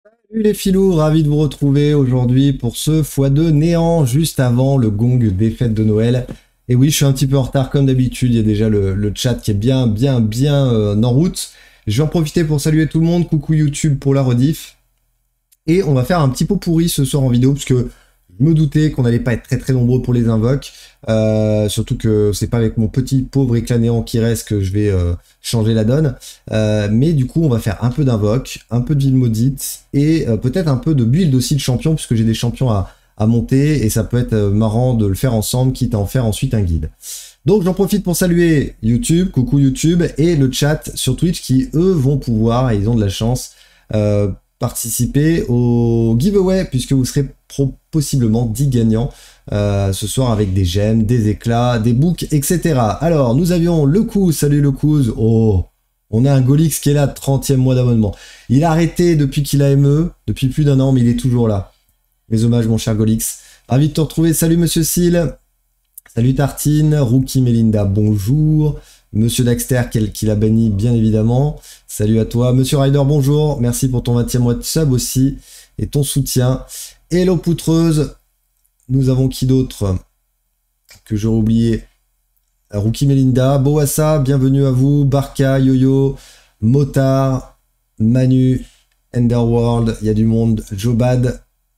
Salut les filous, ravi de vous retrouver aujourd'hui pour ce x2 néant juste avant le gong des fêtes de Noël. Et oui, je suis un petit peu en retard comme d'habitude, il y a déjà le chat qui est bien en route. Je vais en profiter pour saluer tout le monde, coucou YouTube pour la rediff. Et on va faire un petit pot pourri ce soir en vidéo parce que je me doutais qu'on n'allait pas être très nombreux pour les invoques. Surtout que c'est pas avec mon petit pauvre éclat néant qui reste que je vais changer la donne. Mais du coup, on va faire un peu d'invoque, un peu de ville maudite et peut-être un peu de build aussi de champion puisque j'ai des champions à monter et ça peut être marrant de le faire ensemble, quitte à en faire ensuite un guide. Donc j'en profite pour saluer YouTube, coucou YouTube, et le chat sur Twitch qui eux vont pouvoir, et ils ont de la chance, participer au giveaway puisque vous serez possiblement 10 gagnants ce soir avec des gemmes, des éclats, des books, etc. Alors nous avions le Kouz, salut le Kouz, oh, on a un Golix qui est là, 30e mois d'abonnement. Il a arrêté depuis qu'il a ME, depuis plus d'un an, mais il est toujours là. Mes hommages mon cher Golix. Ravi de te retrouver, salut Monsieur Seal, salut Tartine, Rookie Melinda, bonjour. Monsieur Daxter qui l'a banni bien évidemment. Salut à toi. Monsieur Ryder, bonjour. Merci pour ton 20e mois de sub aussi et ton soutien. Hello Poutreuse. Nous avons qui d'autre que j'aurais oublié? Rookie Melinda, Boassa, bienvenue à vous. Barca, Yo-Yo, Motard, Manu, Enderworld, il y a du monde. Jobad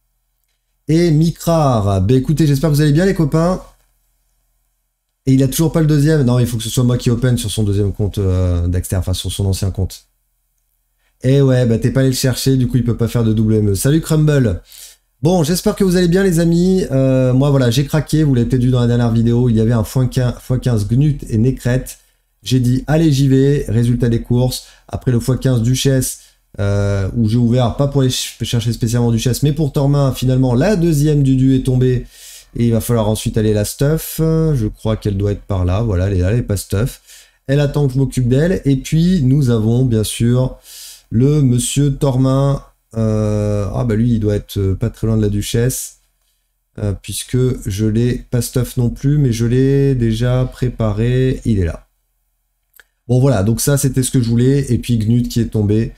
et Mikrar. Ben écoutez, j'espère que vous allez bien les copains. Et il a toujours pas le deuxième. Non, il faut que ce soit moi qui open sur son deuxième compte Daxter, enfin sur son ancien compte. Eh ouais, bah t'es pas allé le chercher, du coup il peut pas faire de double ME. Salut Crumble. Bon, j'espère que vous allez bien les amis. Moi voilà, j'ai craqué, vous l'avez peut-être vu dans la dernière vidéo, il y avait un x15 Gnut et Necrète. J'ai dit allez j'y vais, résultat des courses. Après le x15 Duchesse, où j'ai ouvert, pas pour aller chercher spécialement Duchesse, mais pour Tormin, finalement la deuxième Dudu est tombée. Et il va falloir ensuite aller la stuff. Je crois qu'elle doit être par là. Voilà, elle est là, elle est pas stuff. Elle attend que je m'occupe d'elle. Et puis, nous avons, bien sûr, le monsieur Tormin. Ah, bah lui, il doit être pas très loin de la duchesse. Puisque je l'ai pas stuff non plus, mais je l'ai déjà préparé. Il est là. Bon, voilà. Donc ça, c'était ce que je voulais. Et puis, Gnut qui est tombé.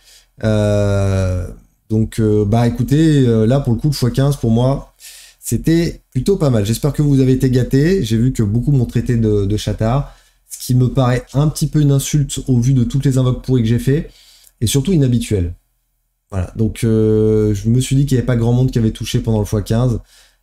Donc, bah écoutez, là, pour le coup, le x15, pour moi... C'était plutôt pas mal. J'espère que vous avez été gâtés. J'ai vu que beaucoup m'ont traité de chatard. Ce qui me paraît un petit peu une insulte au vu de toutes les invoques pourries que j'ai fait. Et surtout inhabituel. Voilà. Donc je me suis dit qu'il n'y avait pas grand monde qui avait touché pendant le x15.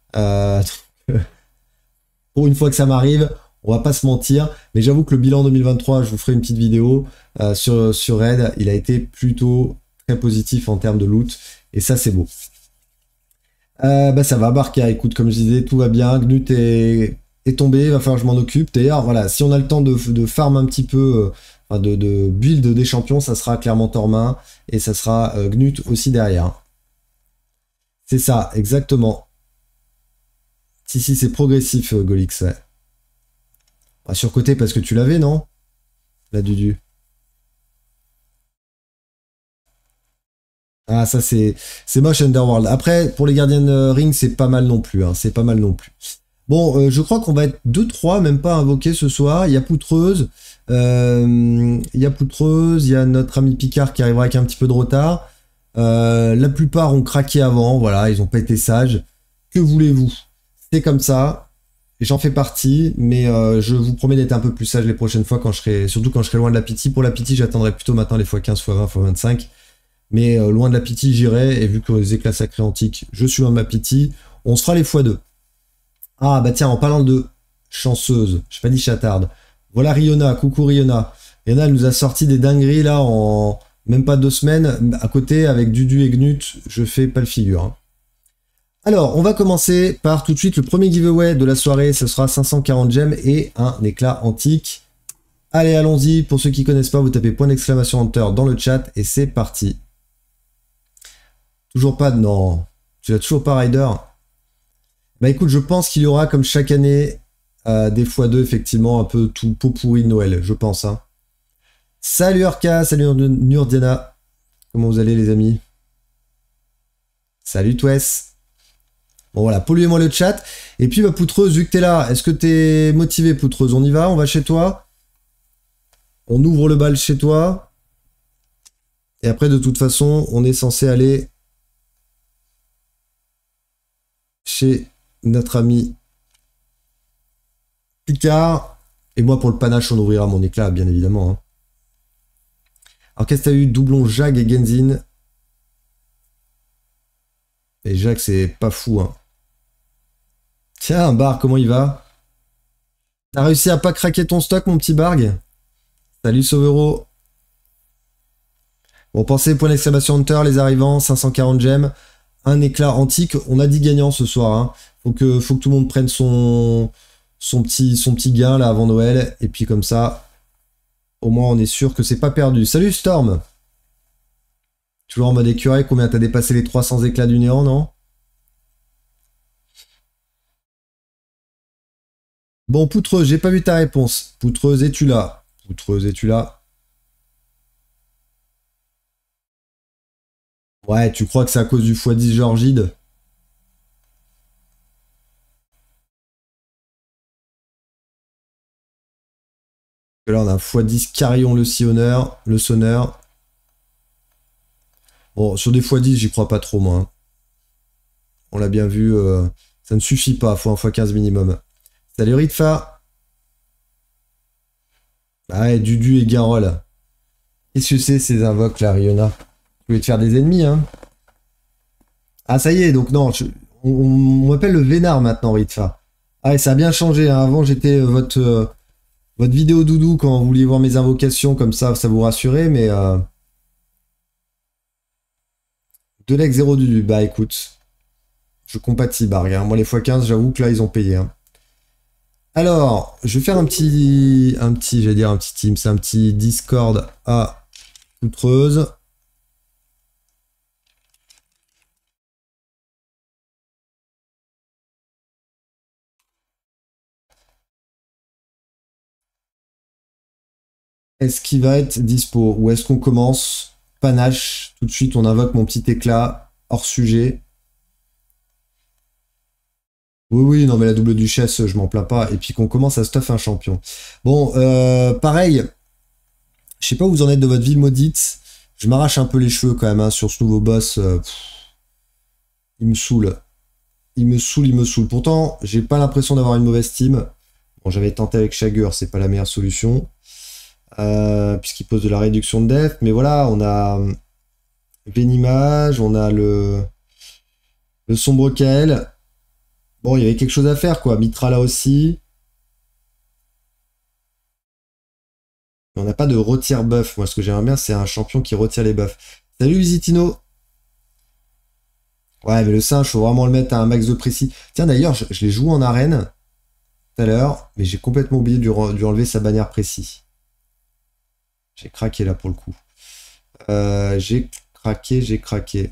Pour une fois que ça m'arrive, on va pas se mentir. Mais j'avoue que le bilan 2023, je vous ferai une petite vidéo sur Raid. Il a été plutôt très positif en termes de loot. Et ça, c'est beau. Bah ça va, Barca, écoute, comme je disais, tout va bien, Gnut est tombé, il va falloir que je m'en occupe. D'ailleurs, voilà, si on a le temps de farm un petit peu, de build des champions, ça sera clairement Tormin, et ça sera Gnut aussi derrière. C'est ça, exactement. Si, c'est progressif, Golix, ouais. Bah, surcoté parce que tu l'avais, non? La Dudu. Ah, ça c'est moche Underworld. Après, pour les gardiens de ring, c'est pas mal non plus. Hein, c'est pas mal non plus. Bon, je crois qu'on va être 2-3, même pas invoqués ce soir. Il y a Poutreuse. Il y a notre ami Picard qui arrivera avec un petit peu de retard. La plupart ont craqué avant. Voilà, ils ont pas été sages. Que voulez-vous? C'est comme ça. J'en fais partie, mais je vous promets d'être un peu plus sage les prochaines fois, surtout quand je serai loin de la pitié. Pour la pitié, j'attendrai plutôt maintenant les x15, x20, x25. Mais loin de la pitié, j'irai, et vu que les éclats sacrés antiques, je suis loin de ma pitié, on se fera les x2. Ah bah tiens, en parlant de chanceuse, j'ai pas dit chatarde, voilà Riona, coucou Riona. Riona, elle nous a sorti des dingueries là en même pas 2 semaines, à côté avec Dudu et Gnut, je fais pas le figure. Hein. Alors, on va commencer par tout de suite le premier giveaway de la soirée, ce sera 540 gemmes et un éclat antique. Allez, allons-y, pour ceux qui connaissent pas, vous tapez point d'exclamation Hunter dans le chat, et c'est parti. Toujours pas de... Non. Tu l'as toujours pas Rider. Bah écoute, je pense qu'il y aura comme chaque année des x2 effectivement un peu tout pot pourri de Noël, je pense. Hein. Salut Urka, salut Nurdiana. Comment vous allez les amis? Salut Twess. Bon voilà, polluez-moi le chat. Et puis bah Poutreuse, vu que t'es là, est-ce que t'es motivé Poutreuse? On y va? On va chez toi? On ouvre le bal chez toi? Et après de toute façon, on est censé aller chez notre ami Picard. Et moi, pour le panache, on ouvrira mon éclat, bien évidemment. Hein. Alors, qu'est-ce que t'as eu? Doublon Jag et Genzin. Et Jag, c'est pas fou. Hein. Tiens, Barg, comment il va? T'as réussi à pas craquer ton stock, mon petit Barg? Salut, Sauvero. Bon, pensez, point d'exclamation Hunter, les arrivants, 540 gemmes. Un éclat antique. On a 10 gagnants ce soir. Hein. Faut que tout le monde prenne son petit gain là avant Noël. Et puis comme ça, au moins on est sûr que c'est pas perdu. Salut Storm! Toujours en mode écureuil, combien t'as dépassé les 300 éclats du néant, non? Bon, Poutreuse, j'ai pas vu ta réponse. Poutreuse, es-tu là? Poutreuse, es-tu là? Ouais, tu crois que c'est à cause du x10 Georgide? Là, on a un x10 Carillon le sillonneur, le sonneur. Bon, sur des x10, j'y crois pas trop, moi. Hein. On l'a bien vu, ça ne suffit pas, faut un x15 minimum. Salut Ritfa. Ah ouais, Dudu et Garol. Qu'est-ce que c'est ces invoques là, Riona? Tu voulais te faire des ennemis, hein? Ah, ça y est, donc non, on m'appelle le Vénard maintenant, Ritfa. Ah ouais, ça a bien changé, hein. Avant, j'étais votre vidéo doudou quand vous vouliez voir mes invocations, comme ça vous rassurait, mais... De l'ex 0 Dudu, bah écoute, je compatis, Barg. Hein. Moi, les x15, j'avoue que là, ils ont payé. Hein. Alors, je vais faire j'allais dire un petit team, c'est un petit Discord à Poutreuse. Est-ce qu'il va être dispo? Ou est-ce qu'on commence panache? Tout de suite, on invoque mon petit éclat hors sujet. Oui, oui, non, mais la double duchesse, je m'en plains pas. Et puis qu'on commence à stuff un champion. Bon, pareil, je sais pas où vous en êtes de votre ville maudite. Je m'arrache un peu les cheveux quand même hein, sur ce nouveau boss. Il me saoule. Il me saoule, il me saoule. Pourtant, j'ai pas l'impression d'avoir une mauvaise team. Bon, j'avais tenté avec Shagger, c'est pas la meilleure solution. Puisqu'il pose de la réduction de def. Mais voilà, on a Venimage, on a le sombre Kael. Bon, il y avait quelque chose à faire, quoi. Mitra là aussi. Mais on n'a pas de retire buff. Moi, ce que j'aimerais bien, c'est un champion qui retire les buffs. Salut, Zitino. Ouais, mais le singe, faut vraiment le mettre à un max de précis. Tiens, d'ailleurs, je l'ai joué en arène tout à l'heure, mais j'ai complètement oublié de lui enlever sa bannière précis. J'ai craqué là pour le coup. J'ai craqué.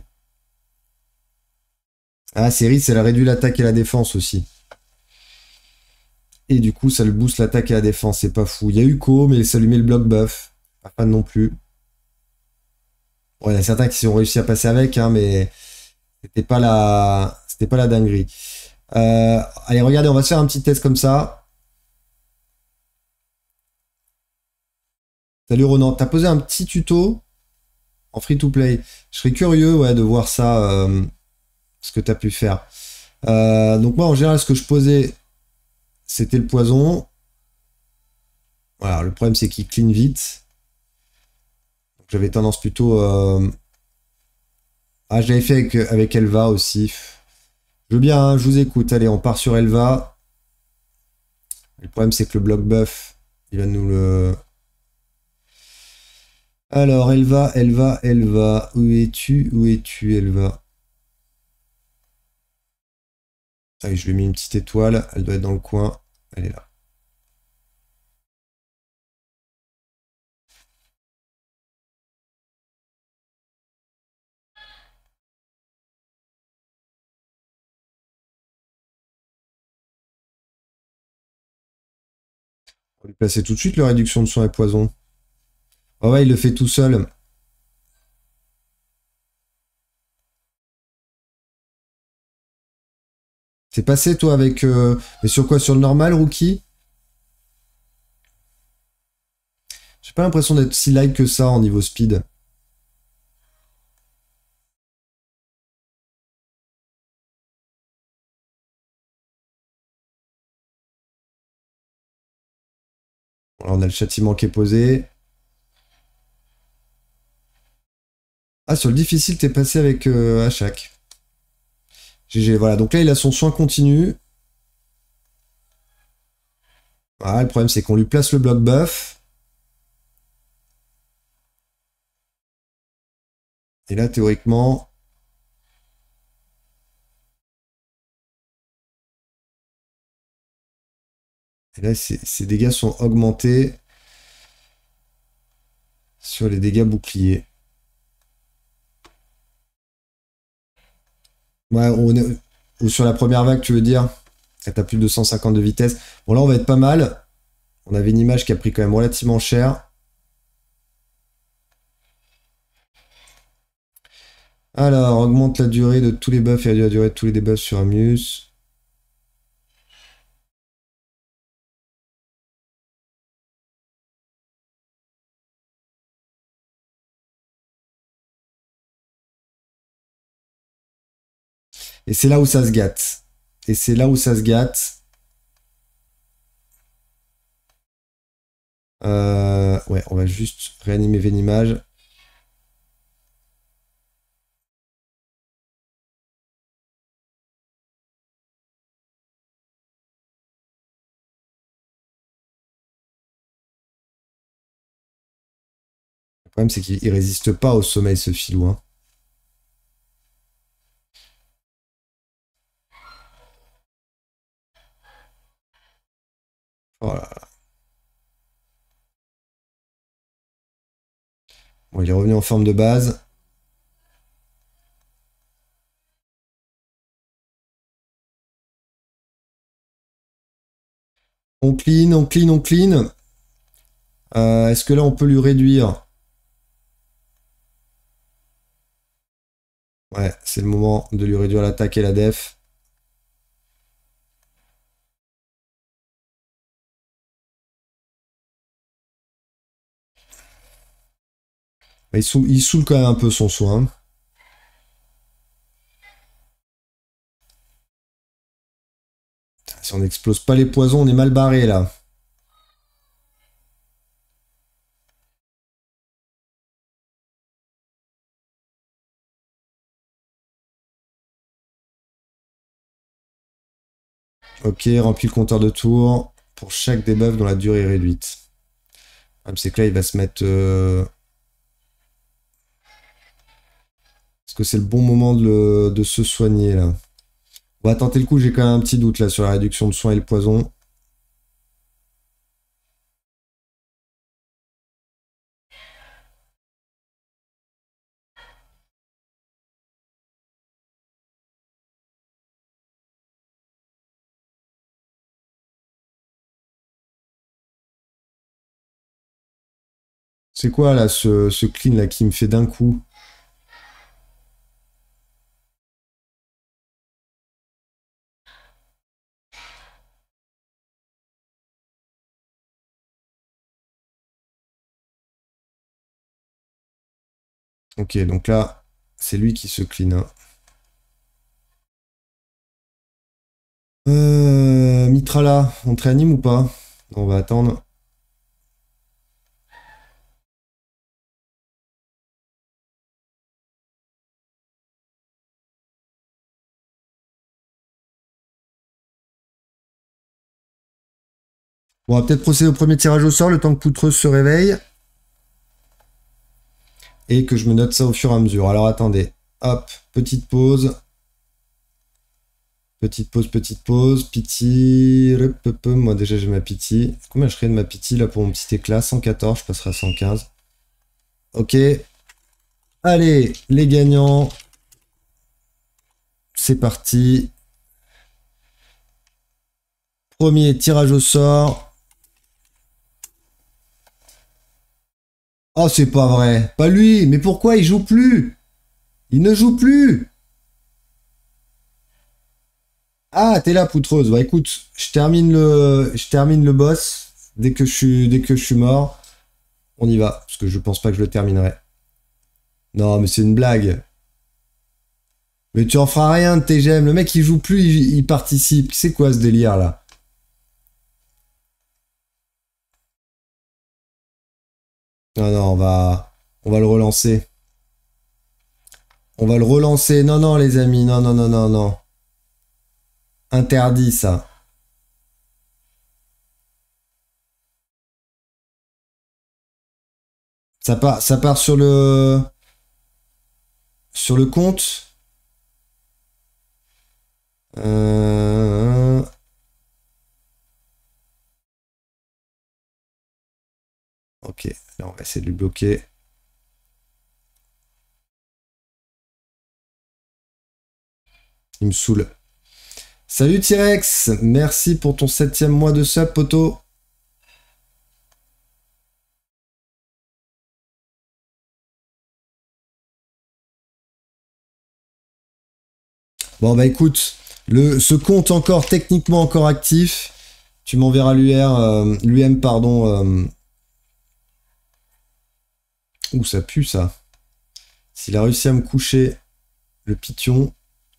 Ah, Ceris, elle a réduit l'attaque et la défense aussi. Et du coup, ça le booste l'attaque et la défense, c'est pas fou. Il y a Uko, mais ça lui met le bloc buff. Pas fan non plus. Bon, il y en a certains qui ont réussi à passer avec, hein, mais c'était pas la dinguerie. Allez, regardez, on va se faire un petit test comme ça. Salut Ronan, t'as posé un petit tuto en free-to-play. Je serais curieux ouais, de voir ça, ce que t'as pu faire. Donc moi, en général, ce que je posais, c'était le poison. Voilà, le problème, c'est qu'il clean vite. J'avais tendance plutôt... Ah, je l'avais fait avec Elva aussi. Je veux bien, hein, je vous écoute. Allez, on part sur Elva. Le problème, c'est que le bloc buff, il va nous le... Alors, Elva. Où es-tu, Elva? Allez, je lui ai mis une petite étoile. Elle doit être dans le coin. Elle est là. On va lui placer tout de suite la réduction de soins et poison. Ah ouais, il le fait tout seul. T'es passé, toi, avec... Mais sur quoi? Sur le normal, rookie? J'ai pas l'impression d'être si light que ça en niveau speed. Alors, on a le châtiment qui est posé. Ah, sur le difficile, t'es passé avec Hachak. GG, voilà. Donc là, il a son soin continu. Ah, le problème, c'est qu'on lui place le bloc buff. Et là, théoriquement... Et là, ses dégâts sont augmentés sur les dégâts boucliers. Ouais, ou sur la première vague, tu veux dire? T'as plus de 250 de vitesse. Bon, là, on va être pas mal. On avait une image qui a pris quand même relativement cher. Alors, augmente la durée de tous les buffs et réduit la durée de tous les debuffs sur Amuse. Et c'est là où ça se gâte. Et c'est là où ça se gâte. Ouais, on va juste réanimer Vénimage. Le problème, c'est qu'il résiste pas au sommeil, ce filou. Hein. Voilà. Bon, il est revenu en forme de base. On clean, on clean, on clean. Est-ce que là, on peut lui réduire? Ouais, c'est le moment de lui réduire l'attaque et la def. Il saoule quand même un peu son soin. Si on n'explose pas les poisons, on est mal barré là. Ok, remplis le compteur de tours pour chaque debuff dont la durée est réduite. C'est que là, il va se mettre... Est-ce que c'est le bon moment de se soigner là? On va tenter le coup, j'ai quand même un petit doute là sur la réduction de soins et le poison. C'est quoi là ce clean là qui me fait d'un coup? Ok, donc là, c'est lui qui se clean. Hein. Mitrala, on te réanime ou pas? On va attendre. Bon, on va peut-être procéder au premier tirage au sort, le temps que Poutreuse se réveille. Et que je me note ça au fur et à mesure. Alors attendez. Hop, petite pause. Petite pause, petite pause. Pity. Moi déjà j'ai ma pity. Combien je serai de ma pity là pour mon petit éclat? 114, je passerai à 115. Ok. Allez, les gagnants. C'est parti. Premier tirage au sort. Oh, c'est pas vrai. Pas lui. Mais pourquoi il joue plus? Il ne joue plus. Ah, t'es là, Poutreuse. Bah écoute, je termine le boss dès que je suis mort. On y va, parce que je pense pas que je le terminerai. Non, mais c'est une blague. Mais tu en feras rien de tes gemmes. Le mec, il joue plus, il participe. C'est quoi ce délire là? Non, non, on va le relancer. On va le relancer. Non, non, les amis. Non, non, non, non, non. Interdit, ça. Ça part sur le compte. Ok, là on va essayer de lui bloquer. Il me saoule. Salut T-Rex, merci pour ton 7e mois de sub, poto. Bon bah écoute, ce compte encore techniquement encore actif. Tu m'enverras l'UM pardon. Ouh ça pue ça. S'il a réussi à me coucher le piton.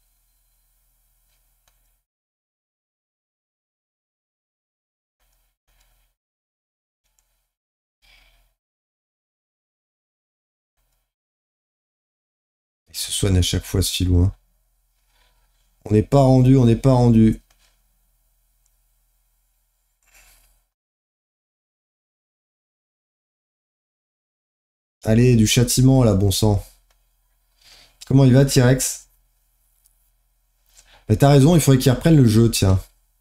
Il se soigne à chaque fois ce filou. Hein. On n'est pas rendu, on n'est pas rendu. Allez, du châtiment là, bon sang. Comment il va, T-Rex? Mais t'as raison, il faudrait qu'il reprenne le jeu, tiens.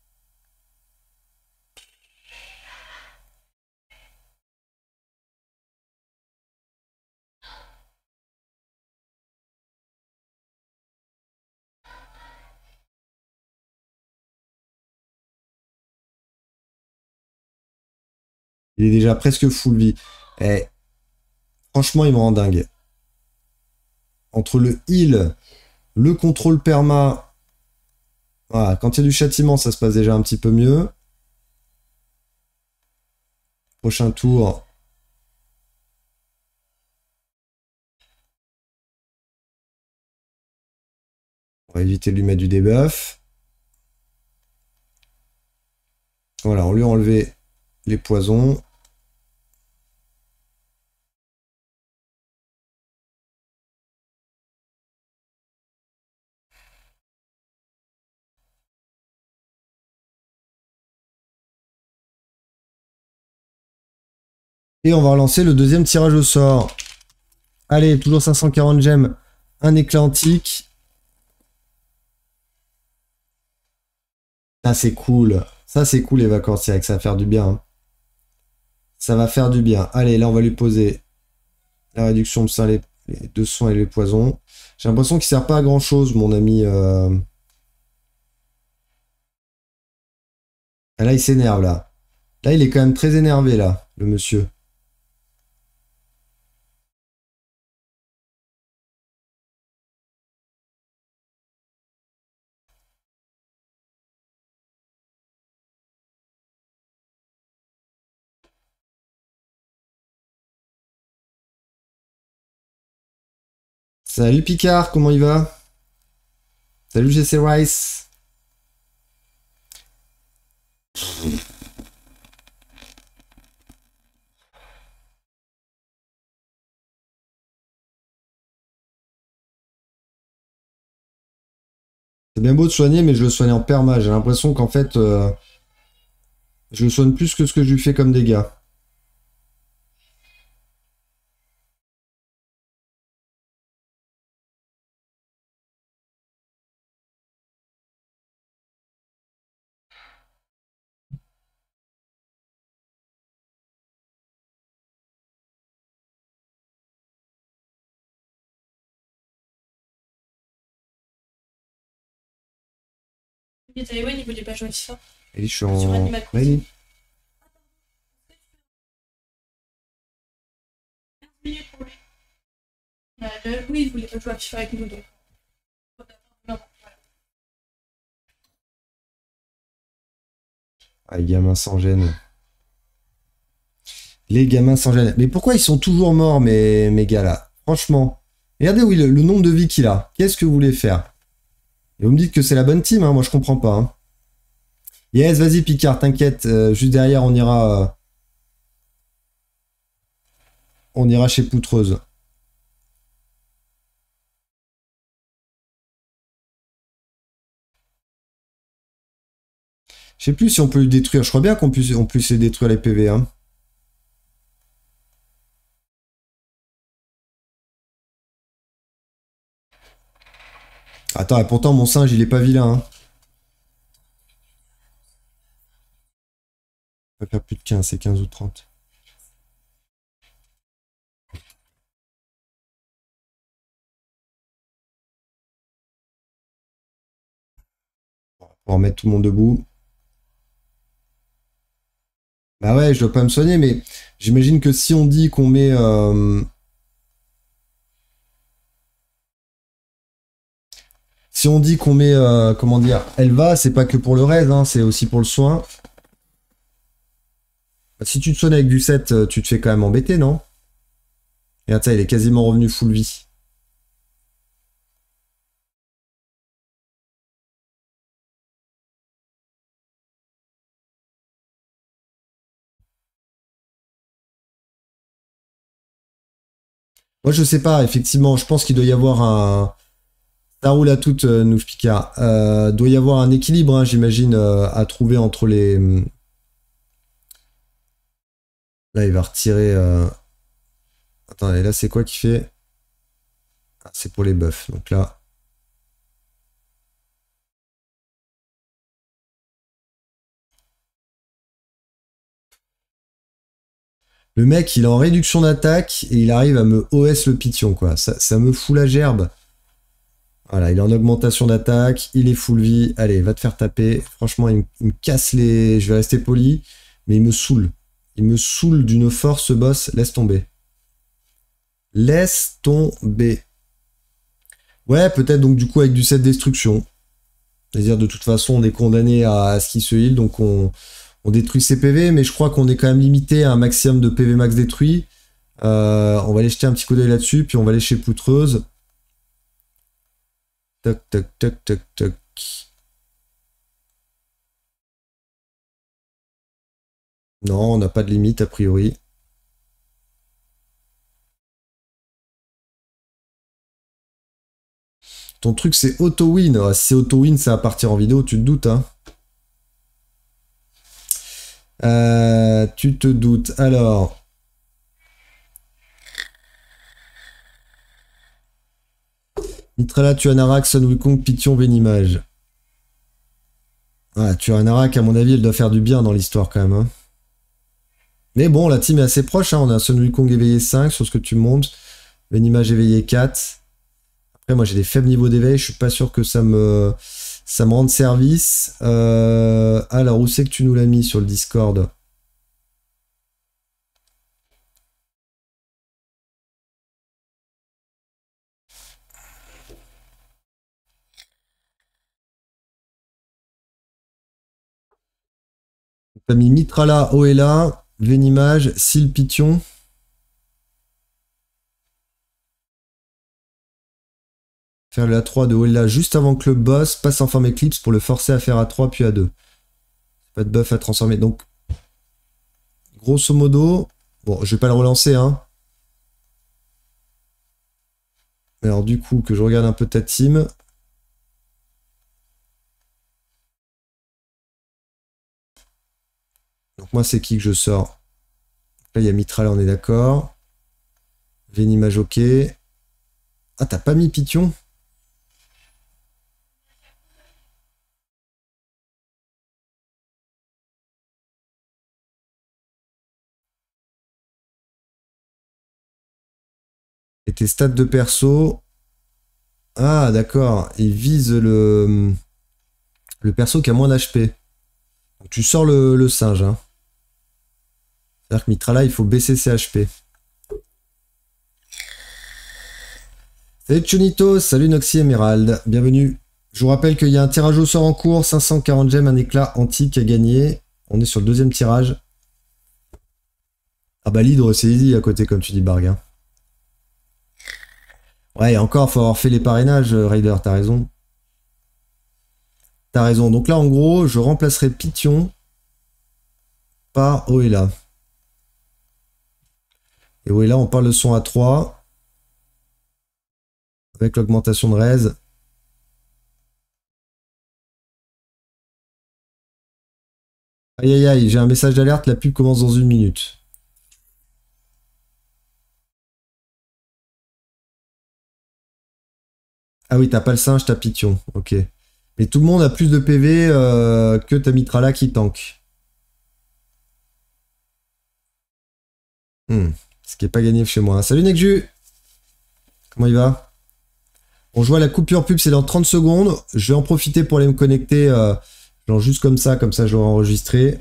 Il est déjà presque full vie. Eh, franchement, il me rend dingue. Entre le heal, le contrôle perma... Voilà, quand il y a du châtiment, ça se passe déjà un petit peu mieux. Prochain tour. On va éviter de lui mettre du debuff. Voilà, on lui a enlevé les poisons. Et on va relancer le deuxième tirage au sort. Allez, toujours 540 gemmes. Un éclat antique. Ça, c'est cool. Ça, c'est cool, les vacances, T-Rex. Ça va faire du bien. Hein. Ça va faire du bien. Allez, là, on va lui poser la réduction de soins, les 2 soins et les poisons. J'ai l'impression qu'il sert pas à grand-chose, mon ami. Ah, là, il s'énerve, là. Là, il est quand même très énervé, là, le monsieur. Salut Picard, comment il va? Salut GC Rice. C'est bien beau de soigner, mais je le soigne en perma. J'ai l'impression qu'en fait, je le soigne plus que ce que je lui fais comme dégâts. Et Taïwan, il voulait pas jouer ça. Et je suis en... Ready. Oui, il voulait pas jouer à FIFA avec nous, donc. Ah, les gamins sans gêne. Les gamins sans gêne. Mais pourquoi ils sont toujours morts, mes gars, là? Franchement. Regardez oui, le nombre de vies qu'il a. Qu'est-ce que vous voulez faire? Et vous me dites que c'est la bonne team, hein, moi je comprends pas. Hein. Yes, vas-y Picard, t'inquiète. Juste derrière, on ira... on ira chez Poutreuse. Je sais plus si on peut le détruire. Je crois bien qu'on puisse les détruire les PV. Hein. Attends, et pourtant mon singe il est pas vilain. Hein. On va faire plus de 15, c'est 15 ou 30. On va remettre tout le monde debout. Bah ouais, je dois pas me soigner, mais j'imagine que si on dit qu'on met... Si on dit qu'on met, comment dire, Elva, c'est pas que pour le raid, hein, c'est aussi pour le soin. Si tu te soignes avec du 7, tu te fais quand même embêter, non? Et attends, il est quasiment revenu full vie. Moi, je sais pas, effectivement, je pense qu'il doit y avoir un... Ça roule à toute, Nouf Picard. Doit y avoir un équilibre, hein, j'imagine, à trouver entre les... Là, il va retirer... Attends, et là, c'est quoi qui fait... Ah, c'est pour les buffs, donc là... Le mec, il est en réduction d'attaque et il arrive à me OS le piton, quoi. Ça me fout la gerbe. Voilà, il est en augmentation d'attaque, il est full vie. Allez, va te faire taper. Franchement, il me casse les... Je vais rester poli, mais il me saoule. Il me saoule d'une force, ce boss. Laisse tomber. Laisse tomber. Ouais, peut-être donc du coup avec du set destruction. C'est-à-dire de toute façon, on est condamné à ce qu'il se heal, donc on détruit ses PV, mais je crois qu'on est quand même limité à un maximum de PV max détruit. On va aller jeter un petit coup d'œil là-dessus, puis on va aller chez Poutreuse. Toc, toc, toc, toc, toc. Non, on n'a pas de limite a priori. Ton truc c'est auto-win. Si c'est auto-win, ça va partir en vidéo, tu te doutes, hein. Tu te doutes. Alors... Mitrala, tu as Narak, Sun Wukong, Pition, Venimage. Ah, tu as un Narak, à mon avis, elle doit faire du bien dans l'histoire quand même. Hein. Mais bon, la team est assez proche. Hein. On a Sun Wukong éveillé 5 sur ce que tu montes. Venimage éveillé 4. Après, moi, j'ai des faibles niveaux d'éveil. Je suis pas sûr que ça me rende service. Alors, où c'est que tu nous l'as mis sur le Discord? T'as mis Mitrala, Oela, Venimage, Silpition. Faire le A3 de Oela juste avant que le boss passe en forme Eclipse pour le forcer à faire A3 puis A2. Pas de buff à transformer. Donc, grosso modo, bon, je vais pas le relancer, hein. Alors du coup, que je regarde un peu ta team. Donc moi, c'est qui que je sors? Là, il y a Mitral, on est d'accord. Venimage, ok. Ah, t'as pas mis Pition? Et tes stats de perso... Ah, d'accord. Il vise le perso qui a moins d'HP. Donc tu sors le singe, hein. C'est-à-dire que Mitrala, il faut baisser ses HP. Salut Chunito, salut Noxy Emerald, bienvenue. Je vous rappelle qu'il y a un tirage au sort en cours, 540 gemmes, un éclat antique à gagner. On est sur le deuxième tirage. Ah bah l'hydre c'est easy à côté comme tu dis Barg. Hein. Ouais, et encore, faut avoir fait les parrainages, Raider, t'as raison. T'as raison. Donc là, en gros, je remplacerai Pition par Oela. Et oui, là, on parle de son à 3. Avec l'augmentation de raise. Aïe aïe aïe, j'ai un message d'alerte, la pub commence dans 1 minute. Ah oui, t'as pas le singe, t'as Python. Ok. Mais tout le monde a plus de PV que ta Mitrala qui tank. Ce qui est pas gagné chez moi. Salut Nekju. Comment il va? Bon, je vois la coupure pub, c'est dans 30 secondes. Je vais en profiter pour aller me connecter, genre juste comme ça j'aurai enregistré.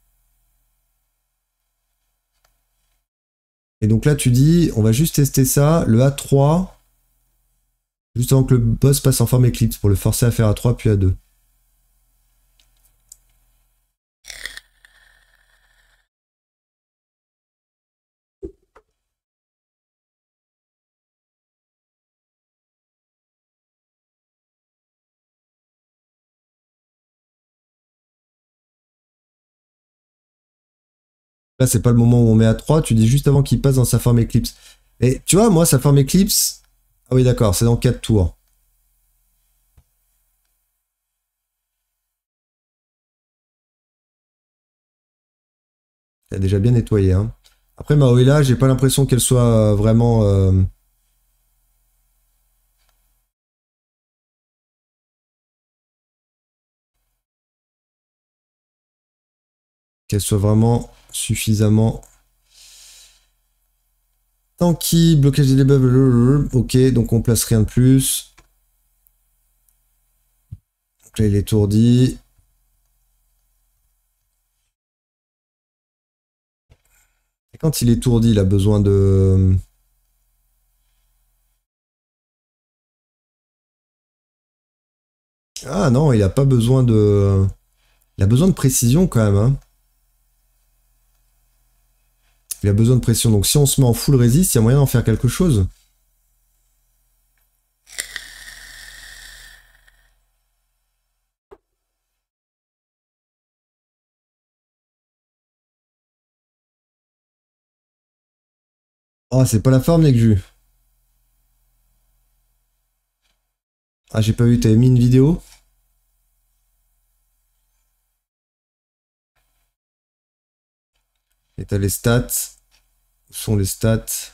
Et donc là, tu dis, on va juste tester ça, le A3, juste avant que le boss passe en forme Eclipse, pour le forcer à faire A3 puis A2. Là, c'est pas le moment où on met A3, tu dis juste avant qu'il passe dans sa forme Eclipse. Et tu vois, moi, sa forme Eclipse... Ah oui, d'accord, c'est dans 4 tours. Elle a déjà bien nettoyé. Hein. Après, Maoela, j'ai pas l'impression qu'elle soit vraiment... qu'elle soit vraiment suffisamment... Tanky, blocage des debuffs, ok, donc on place rien de plus. Donc là, il est étourdi. Et quand il est étourdi, il a besoin de... Ah non, il a pas besoin de... Il a besoin de précision quand même. Hein. Il a besoin de pression. Donc si on se met en full résist, il y a moyen d'en faire quelque chose. Oh, c'est pas la forme, Nekju. Ah, j'ai pas vu, t'avais mis une vidéo. Et t'as les stats. Où sont les stats?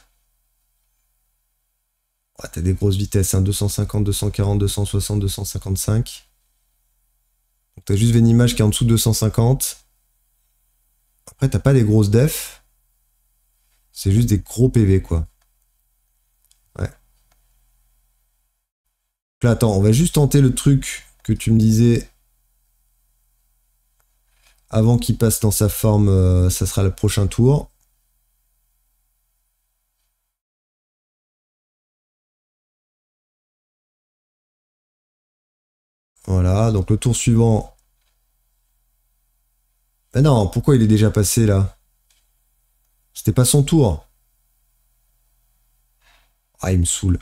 Ah, t'as des grosses vitesses, hein. 250, 240, 260, 255. Donc t'as juste une image qui est en dessous de 250. Après, t'as pas des grosses def. C'est juste des gros PV, quoi. Ouais. Là, attends, on va juste tenter le truc que tu me disais avant qu'il passe dans sa forme. Ça sera le prochain tour. Voilà, donc le tour suivant. Mais non, pourquoi il est déjà passé là? C'était pas son tour. Ah, il me saoule.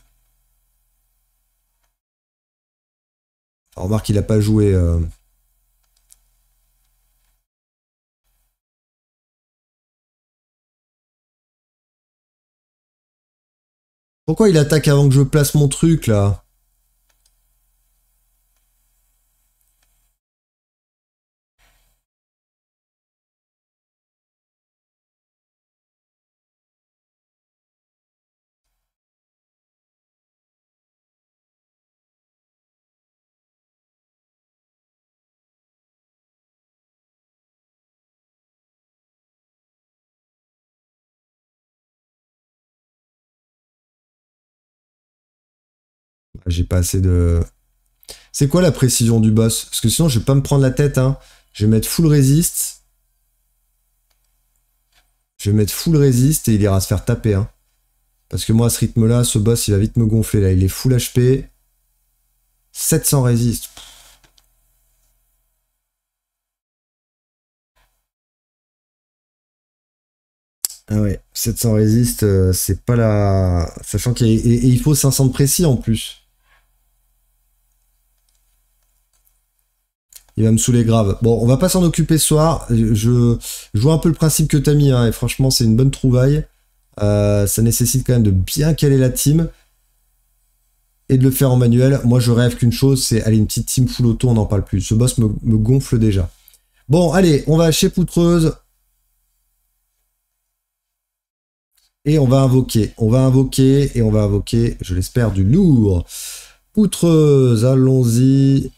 Enfin, remarque, il a pas joué. Pourquoi il attaque avant que je place mon truc là? J'ai pas assez de... C'est quoi la précision du boss? Parce que sinon, je vais pas me prendre la tête. Hein. Je vais mettre full resist. Je vais mettre full resist et il ira se faire taper. Hein. Parce que moi, à ce rythme-là, ce boss, il va vite me gonfler. Là, il est full HP. 700 resist. Ah ouais, 700 resist, c'est pas la... Sachant qu'il faut 500 de précis en plus. Il va me saouler grave. Bon, on va pas s'en occuper ce soir. Je vois un peu le principe que t'as mis, hein, et franchement, c'est une bonne trouvaille. Ça nécessite quand même de bien caler la team et de le faire en manuel. Moi, je rêve qu'une chose, c'est aller une petite team full auto, on n'en parle plus. Ce boss me gonfle déjà. Bon, allez, on va chez Poutreuse. Et on va invoquer. On va invoquer et on va invoquer, je l'espère, du lourd. Poutreuse, allons-y.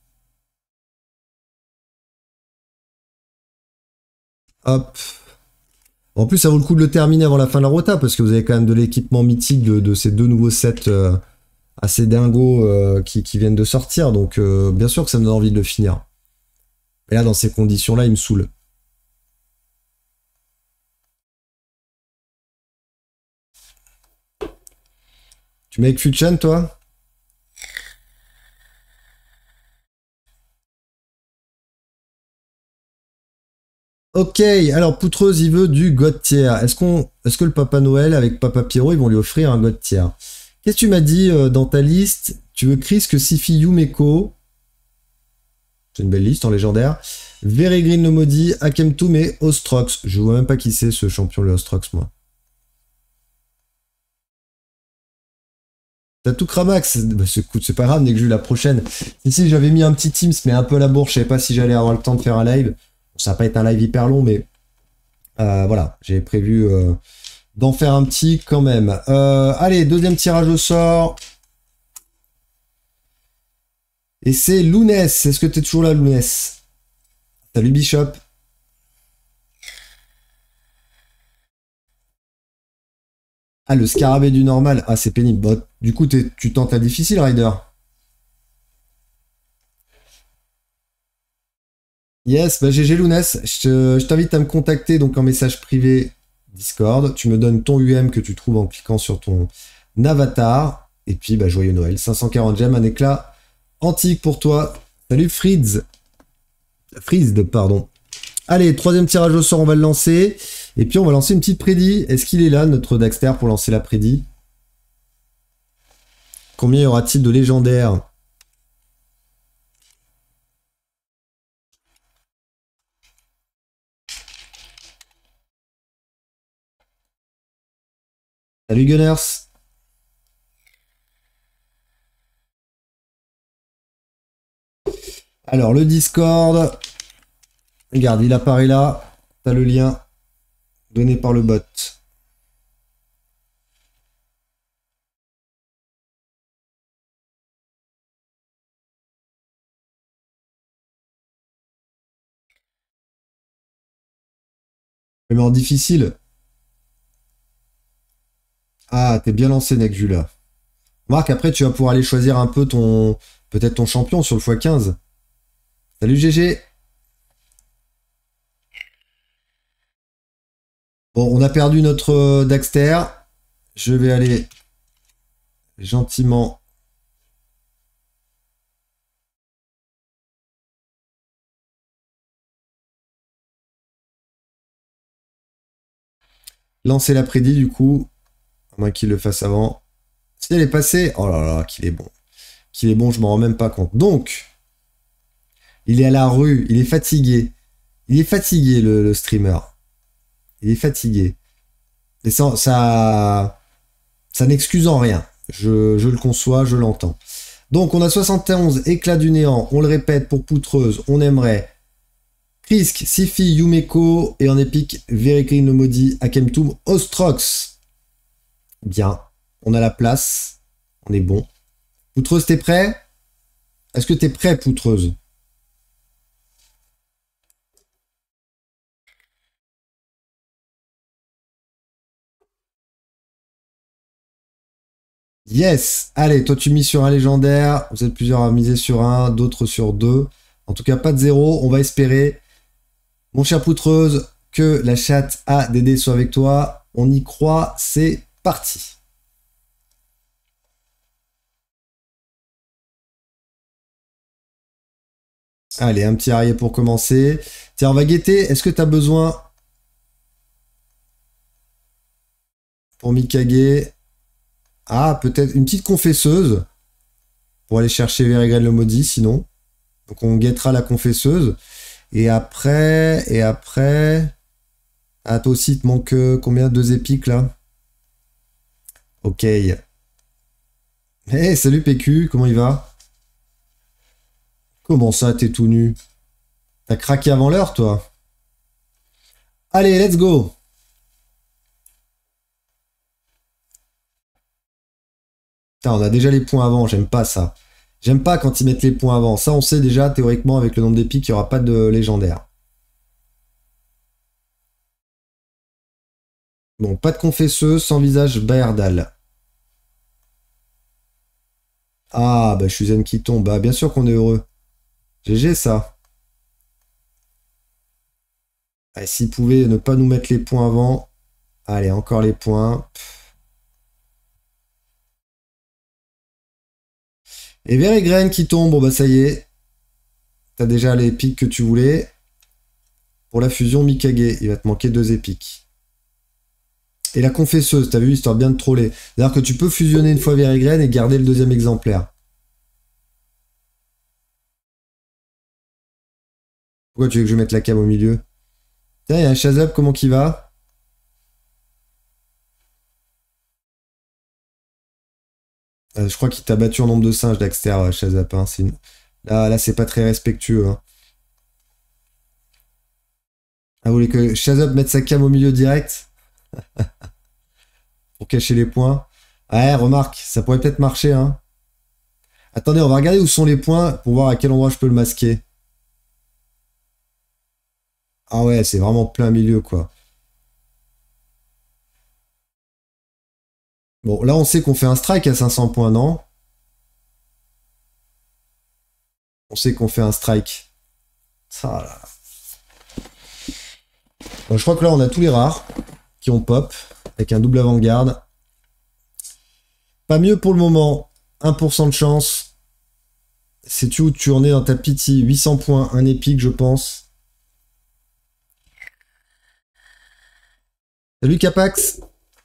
Hop. En plus, ça vaut le coup de le terminer avant la fin de la rota, parce que vous avez quand même de l'équipement mythique de ces deux nouveaux sets assez dingos qui viennent de sortir. Donc, bien sûr que ça me donne envie de le finir. Mais là, dans ces conditions-là, il me saoule. Tu mets avec Fuchan, toi? Ok, alors Poutreuse, il veut du God tier. Est-ce que le Papa Noël avec Papa Pierrot, ils vont lui offrir un God tier? Qu'est-ce que tu m'as dit dans ta liste? Tu veux Krisk, Sifi, Yumeko. C'est une belle liste en légendaire. Veregreen le maudit, Akemtum et Ostrox. Je vois même pas qui c'est ce champion, le Ostrox, moi. T'as tout Kramax. Bah, c'est pas grave, dès que j'ai eu la prochaine. Ici, j'avais mis un petit Teams, mais un peu à la bourre. Je savais pas si j'allais avoir le temps de faire un live. Ça va pas être un live hyper long, mais voilà, j'ai prévu d'en faire un petit quand même. Allez, deuxième tirage au sort. Et c'est Lounès. Est-ce que t'es toujours là, Lounès? Salut, Bishop. Ah, le scarabée du normal. Ah, c'est pénible. Bon, du coup, tu tentes la difficile, Ryder. Yes, bah GG Lounès. Je t'invite à me contacter donc en message privé Discord. Tu me donnes ton UM que tu trouves en cliquant sur ton avatar. Et puis, bah, joyeux Noël. 540 gemmes, un éclat antique pour toi. Salut Fritz. Frizd, pardon. Allez, troisième tirage au sort, on va le lancer. Et puis on va lancer une petite prédit. Est-ce qu'il est là, notre Daxter, pour lancer la prédit? Combien y aura-t-il de légendaires? Salut Gunners. Alors le Discord. Regarde, il apparaît là. T'as le lien donné par le bot. Je le mets en difficile. Ah, t'es bien lancé, Nekjula. Marc, après, tu vas pouvoir aller choisir un peu peut-être ton champion sur le x15. Salut GG. Bon, on a perdu notre Daxter. Je vais aller gentiment lancer la prédit du coup. À moins qu'il le fasse avant. Si elle est passée. Oh là là, qu'il est bon. Qu'il est bon, je m'en rends même pas compte. Donc, il est à la rue, il est fatigué. Il est fatigué, le streamer. Il est fatigué. Et ça n'excuse en rien. Je le conçois, je l'entends. Donc, on a 71, éclat du néant. On le répète, pour Poutreuse, on aimerait Krisk, Sifi, Yumeko, et en épique, Veregreen le maudit, Akemtum, Ostrox. Bien, on a la place, on est bon. Poutreuse, t'es prêt? Est-ce que t'es prêt, Poutreuse? Yes! Allez, toi tu mises sur un légendaire, vous êtes plusieurs à miser sur un, d'autres sur deux. En tout cas, pas de zéro, on va espérer. Mon cher Poutreuse, que la chatte ADD soit avec toi. On y croit, c'est parti. Allez, un petit arrière pour commencer. Tiens, on va guetter. Est-ce que tu as besoin pour Mikage? Ah, peut-être une petite confesseuse pour aller chercher Veregreen le maudit, sinon. Donc on guettera la confesseuse. Et après... Ah, toi aussi, il te manque combien? 2 épiques, là? Ok. Hey, salut PQ, comment il va? Comment ça, t'es tout nu? T'as craqué avant l'heure, toi? Allez, let's go! Putain, on a déjà les points avant, j'aime pas ça. J'aime pas quand ils mettent les points avant. Ça, on sait déjà, théoriquement, avec le nombre d'épiques, il n'y aura pas de légendaire. Bon, pas de confesseuse, sans visage, Baerdal. Ah, bah, Shuzen qui tombe. Bah, bien sûr qu'on est heureux. GG, ça. Ah, s'ils pouvaient ne pas nous mettre les points avant. Allez, encore les points. Et Veregren qui tombe. Bon, bah, ça y est. T'as déjà les pics que tu voulais. Pour la fusion Mikage, il va te manquer 2 épiques. Et la confesseuse, t'as vu, histoire bien de troller. C'est-à-dire que tu peux fusionner une fois Veregren et garder le deuxième exemplaire. Pourquoi tu veux que je mette la cam au milieu? Tiens, il y a un Shazab, comment qu'il va? Je crois qu'il t'a battu en nombre de singes, Daxter, Shazab. Hein. Là, c'est pas très respectueux. Hein. Ah, vous voulez que Shazab mette sa cam au milieu direct? Pour cacher les points. Ouais, remarque, ça pourrait peut-être marcher. Hein. Attendez, on va regarder où sont les points pour voir à quel endroit je peux le masquer. Ah ouais, c'est vraiment plein milieu, quoi. Bon, là, on sait qu'on fait un strike à 500 points, non? On sait qu'on fait un strike. Ça, là. Bon, je crois que là, on a tous les rares qui ont pop, avec un double avant-garde. Pas mieux pour le moment. 1% de chance. Sais-tu où tu en es dans ta pity? 800 points, un épique, je pense. Salut Capax.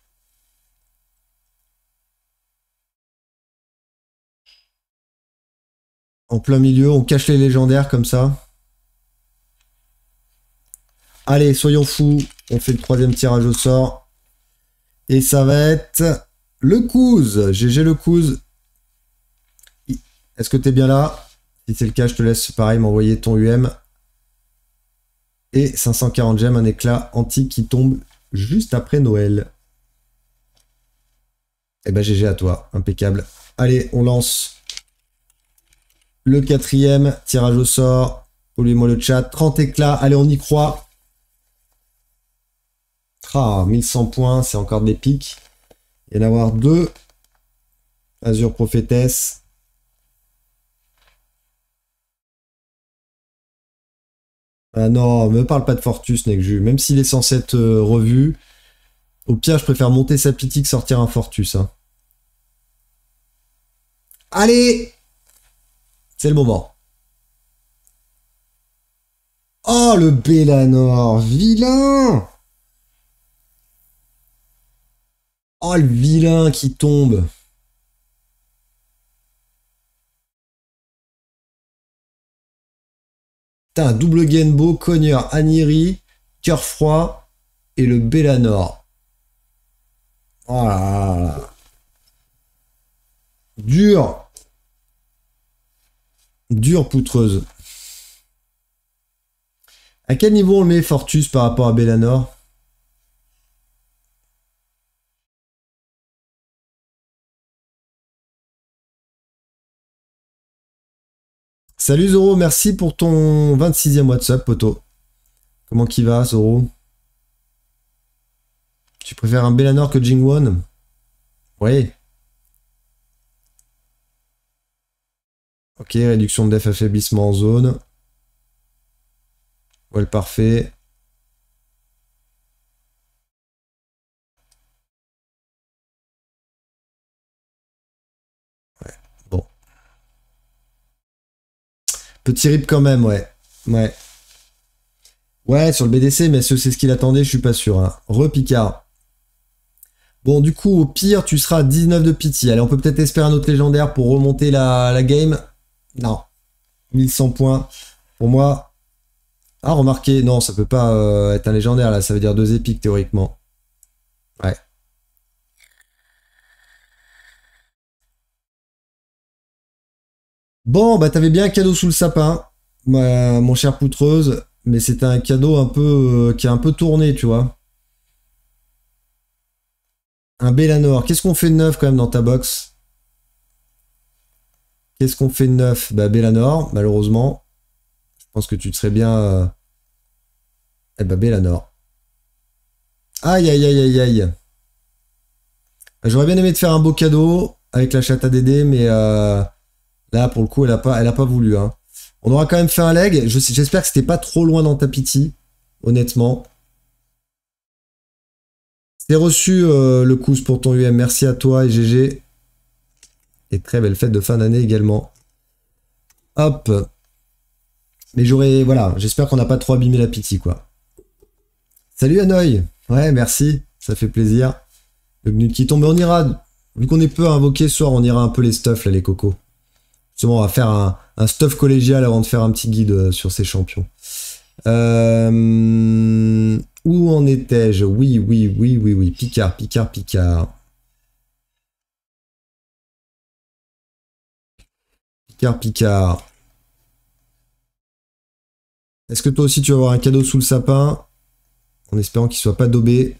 En plein milieu, on cache les légendaires comme ça. Allez, soyons fous. On fait le 3e tirage au sort. Et ça va être le Kouz. GG le Kouz. Est-ce que t'es bien là? Si c'est le cas, je te laisse pareil m'envoyer ton UM. Et 540 gemmes, un éclat antique qui tombe juste après Noël. Eh ben GG à toi, impeccable. Allez, on lance le 4e tirage au sort. Oubliez-moi le chat. 30 éclats, allez on y croit. Ah, 1100 points, c'est encore des pics. Il y en a avoir 2. Azure Prophétesse. Ah non, me parle pas de Fortus, Nekju. Même s'il est censé être revu, au pire, je préfère monter sa pity que sortir un Fortus. Hein. Allez! C'est le moment. Oh, le Bellanor! Vilain! Oh, le vilain qui tombe! Putain, double Genbo, Cogneur, Aniri, Cœur Froid et le Bellanor. Oh là là. Dur. Dur poutreuse. À quel niveau on met Fortus par rapport à Bellanor? Salut Zoro, merci pour ton 26e WhatsApp, poto. Comment qu'il va, Zoro? Tu préfères un Bellanor que Jingwon? Oui. Ok, réduction de def, affaiblissement en zone. Well, parfait. Ouais, bon. Petit rip quand même, ouais. Ouais. Ouais, sur le BDC, mais c'est ce qu'il attendait, je suis pas sûr. Hein. Repicard. Bon, du coup, au pire, tu seras à 19 de pity. Allez, on peut peut-être espérer un autre légendaire pour remonter la game. Non. 1100 points. Pour moi... Ah, remarquez, non, ça peut pas être un légendaire, là. Ça veut dire 2 épiques, théoriquement. Ouais. Bon, bah t'avais bien un cadeau sous le sapin, mon cher Poutreuse, mais c'était un cadeau un peu qui a un peu tourné, tu vois. Un Bellanor. Qu'est-ce qu'on fait de neuf quand même dans ta box? Qu'est-ce qu'on fait de neuf? Bah Bellanor, malheureusement. Je pense que tu te serais bien... Eh bah Bellanor. Aïe aïe aïe aïe aïe. J'aurais bien aimé te faire un beau cadeau avec la chatte à Dédé, mais là pour le coup elle a pas voulu. Hein. On aura quand même fait un leg. J'espère que c'était pas trop loin dans ta pitié, honnêtement. C'est reçu le cousse pour ton UM. Merci à toi et GG. Et très belle fête de fin d'année également. Hop. Mais j'aurais... Voilà, j'espère qu'on n'a pas trop abîmé la pitié, quoi. Salut Hanoï. Ouais, merci. Ça fait plaisir. Le gnut qui tombe. Mais on ira... Vu qu'on est peu à invoquer ce soir, on ira un peu les stuffs, là, les cocos. Justement, on va faire un stuff collégial avant de faire un petit guide sur ces champions. Où en étais-je? Oui, oui, oui, oui, oui. Picard, Picard, Picard. Picard, Picard. Est-ce que toi aussi tu vas avoir un cadeau sous le sapin? En espérant qu'il soit pas daubé.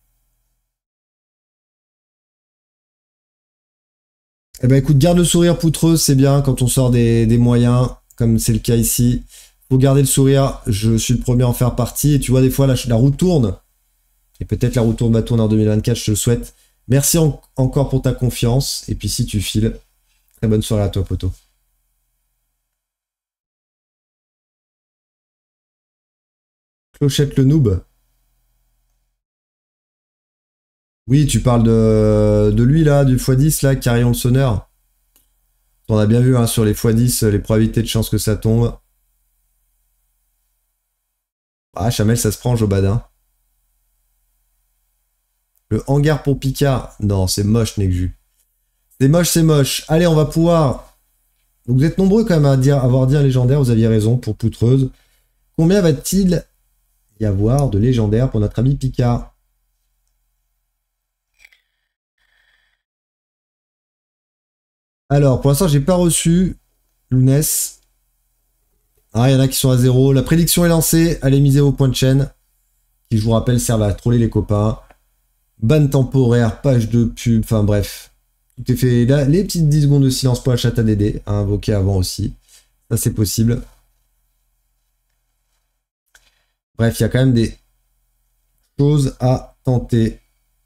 Eh ben écoute, garde le sourire poutreuse, c'est bien quand on sort des moyens, comme c'est le cas ici. Faut garder le sourire, je suis le premier à en faire partie. Et tu vois, des fois, la roue tourne. Et peut-être la roue tourne va tourner en 2024, je te le souhaite. Merci encore pour ta confiance. Et puis si tu files, très bonne soirée à toi, poteau. Clochette le noob. Oui, tu parles de lui là, du x10 là, Carillon le sonneur. On a bien vu hein, sur les x10, les probabilités de chance que ça tombe. Ah, Chamel, ça se prend, Jobadin. Le hangar pour Picard. Non, c'est moche, Nekju. C'est moche, c'est moche. Allez, on va pouvoir... Donc, vous êtes nombreux quand même à avoir dit un légendaire, vous aviez raison, pour Poutreuse. Combien va-t-il y avoir de légendaires pour notre ami Picard? Alors, pour l'instant, j'ai pas reçu Lounès. Ah, il y en a qui sont à 0. La prédiction est lancée. Allez miser vos points de chaîne. Qui, je vous rappelle, servent à troller les copains. Ban temporaire, page de pub, enfin bref. Tout est fait. Là, les petites 10 secondes de silence pour la chatte à Dédé, à invoquer avant aussi. Ça, c'est possible. Bref, il y a quand même des choses à tenter.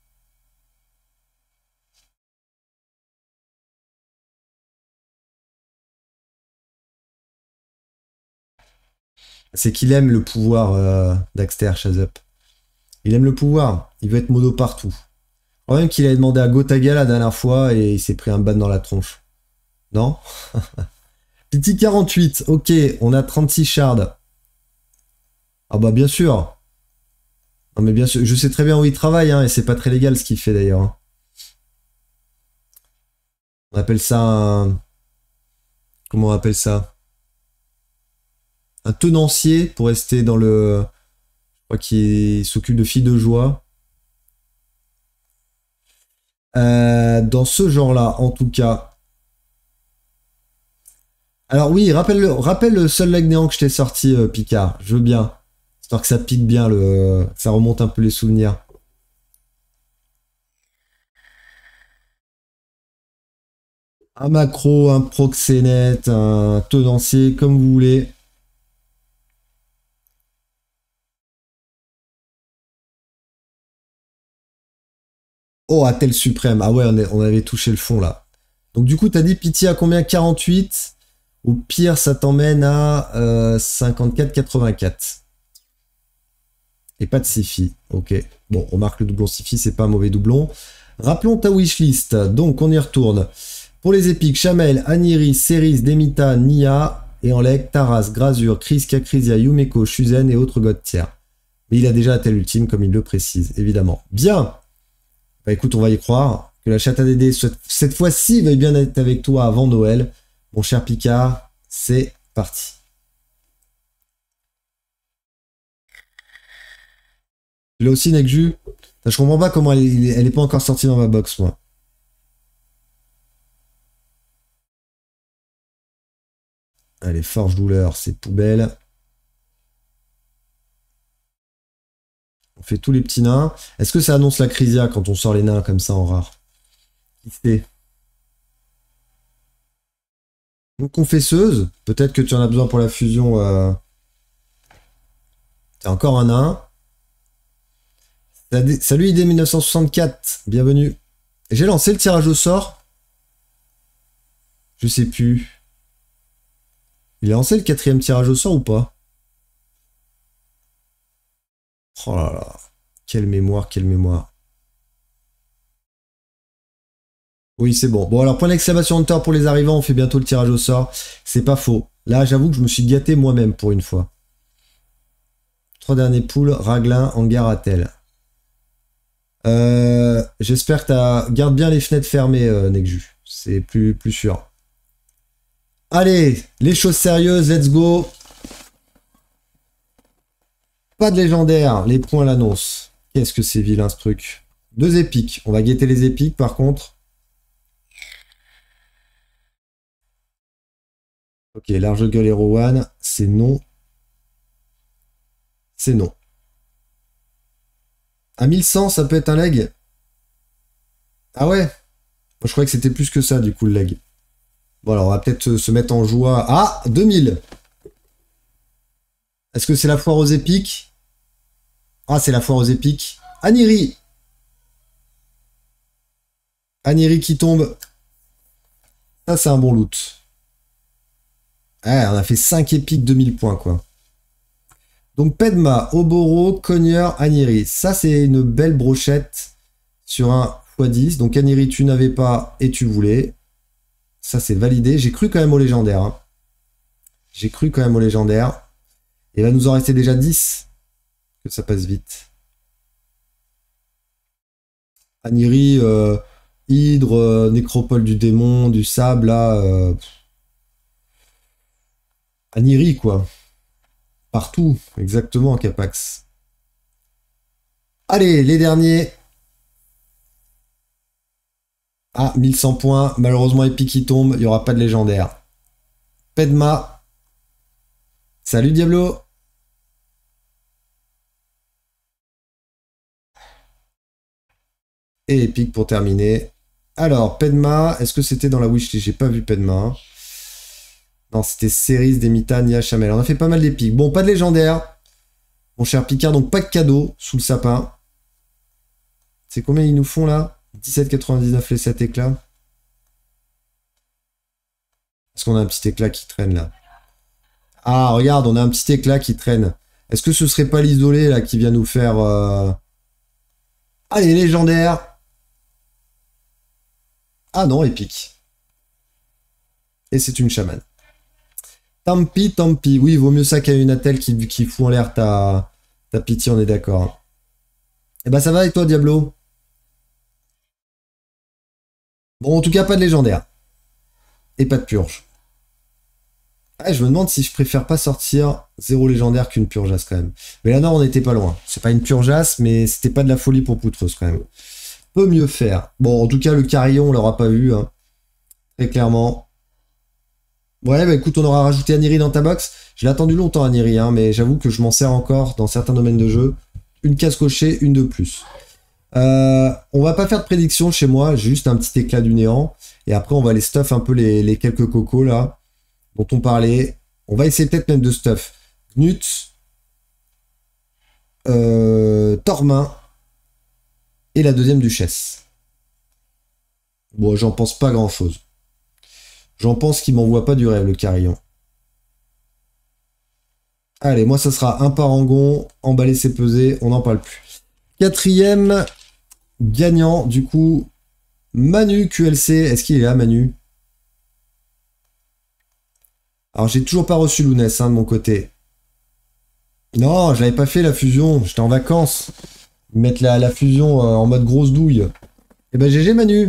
C'est qu'il aime le pouvoir d'Axter Shazup. Il aime le pouvoir. Il veut être mono partout. Quand même qu'il avait demandé à Gotaga la dernière fois et il s'est pris un ban dans la tronche. Non? Petit 48. Ok, on a 36 shards. Ah bah bien sûr. Non mais bien sûr, je sais très bien où il travaille hein, et c'est pas très légal ce qu'il fait d'ailleurs. Hein. On appelle ça un... Comment on appelle ça? Un tenancier pour rester dans le... Je crois qu'il s'occupe de filles de joie. Dans ce genre-là, en tout cas. Alors oui, rappelle le seul leg néant que je t'ai sorti, Picard. Je veux bien. Histoire que ça pique bien, ça remonte un peu les souvenirs. Un macro, un proxénète, un tenancier, comme vous voulez. Oh, Attel suprême. Ah ouais, on avait touché le fond là. Donc du coup, t'as dit pitié à combien? 48. Au pire, ça t'emmène à 54,84. Et pas de Sifi. Ok. Bon, on marque le doublon Sifi, c'est pas un mauvais doublon. Rappelons ta wishlist. Donc, on y retourne. Pour les épiques, Chamel, Aniri, Ceris, Demita, Nia, et en leg, Taras, Grazur, Chris, Kakrisia, Yumeko, Shuzen et autres god tiers. Mais il a déjà tel ultime, comme il le précise, évidemment. Bien. Bah écoute, on va y croire. Que la chatte à Dédé, cette fois-ci, veuille bien être avec toi avant Noël. Mon cher Picard, c'est parti. Là aussi, Nekju. Je comprends pas comment elle est pas encore sortie dans ma box, moi. Allez, forge douleur, c'est poubelle. On fait tous les petits nains. Est-ce que ça annonce la Chrysia quand on sort les nains comme ça en rare? Qui sait? Une confesseuse. Peut-être que tu en as besoin pour la fusion. T'as encore un nain. Salut ID 1964. Bienvenue. J'ai lancé le tirage au sort. Je sais plus. Il a lancé le 4e tirage au sort ou pas? Oh là là. Quelle mémoire, quelle mémoire. Oui, c'est bon. Bon, alors, point d'exclamation Hunter pour les arrivants. On fait bientôt le tirage au sort. C'est pas faux. Là, j'avoue que je me suis gâté moi-même pour une fois. 3 derniers poules. Raglin, hangar à tel. J'espère que garde bien les fenêtres fermées, Nekju. C'est plus sûr. Allez, les choses sérieuses, let's go. Pas de légendaire, les points l'annoncent. Qu'est-ce que c'est vilain ce truc. 2 épiques. On va guetter les épiques par contre. Ok, large gueule et Rowan, c'est non. C'est non. À 1100, ça peut être un leg? Ah ouais? Moi, je croyais que c'était plus que ça, du coup, le leg. Bon, alors, on va peut-être se mettre en joie. Ah, 2000! Est-ce que c'est la foire aux épiques? Ah, c'est la foire aux épiques. Aniri! Aniri qui tombe. Ça, c'est un bon loot. Ah, on a fait 5 épiques, 2000 points, quoi. Donc, Pedma, Oboro, Cogneur, Aniri. Ça, c'est une belle brochette sur un x10. Donc, Aniri, tu n'avais pas et tu voulais. Ça, c'est validé. J'ai cru quand même au légendaire. Hein. J'ai cru quand même au légendaire. Et là, nous en restait déjà 10. Que ça passe vite. Aniri, Hydre, Nécropole du démon, du sable, là. Aniri, quoi. Partout, exactement, Capax. Allez, les derniers. Ah, 1100 points. Malheureusement, Epic qui tombe. Il n'y aura pas de légendaire. Pedma. Salut, Diablo. Et Epic pour terminer. Alors, Pedma. Est-ce que c'était dans la wishlist? J'ai pas vu Pedma. Non, c'était Cerise, Demita, Nia, Chamel. On a fait pas mal d'épiques. Bon, pas de légendaire. Mon cher Picard, donc pas de cadeau sous le sapin. C'est combien ils nous font là? 17,99 les 7 éclats. Est-ce qu'on a un petit éclat qui traîne là? Ah, regarde, on a un petit éclat qui traîne. Est-ce que ce serait pas l'isolé là qui vient nous faire... Allez, légendaire. Ah non, épique. Et c'est une chamane. Tant pis, tant pis. Oui, il vaut mieux ça qu'à une attelle qui fout en l'air ta pitié, on est d'accord. Eh ben ça va et toi, Diablo? Bon, en tout cas, pas de légendaire. Et pas de purge. Ah, je me demande si je préfère pas sortir 0 légendaire qu'une purgeasse quand même. Mais là, non, on n'était pas loin. C'est pas une purgeasse, mais c'était pas de la folie pour Poutreuse quand même. Peut mieux faire. Bon, en tout cas, le carillon, on l'aura pas vu. Hein. Très clairement. Ouais, bah écoute, on aura rajouté Aniri dans ta box. Je l'ai attendu longtemps, Aniri, hein, mais j'avoue que je m'en sers encore dans certains domaines de jeu. Une case cochée, une de plus. On va pas faire de prédiction chez moi, juste un petit éclat du néant. Et après, on va aller stuff un peu les quelques cocos là, dont on parlait. On va essayer peut-être même de stuff Knut, Tormin et la deuxième duchesse. Bon, j'en pense pas grand-chose. J'en pense qu'il m'envoie pas du rêve, le carillon. Allez, moi, ça sera un parangon, emballer ses pesées, on n'en parle plus. 4e gagnant, du coup, Manu QLC. Est-ce qu'il est là, Manu? Alors, j'ai toujours pas reçu Lounès, hein, de mon côté. Non, je l'avais pas fait, la fusion. J'étais en vacances. Mettre la fusion en mode grosse douille. Eh ben, GG, Manu.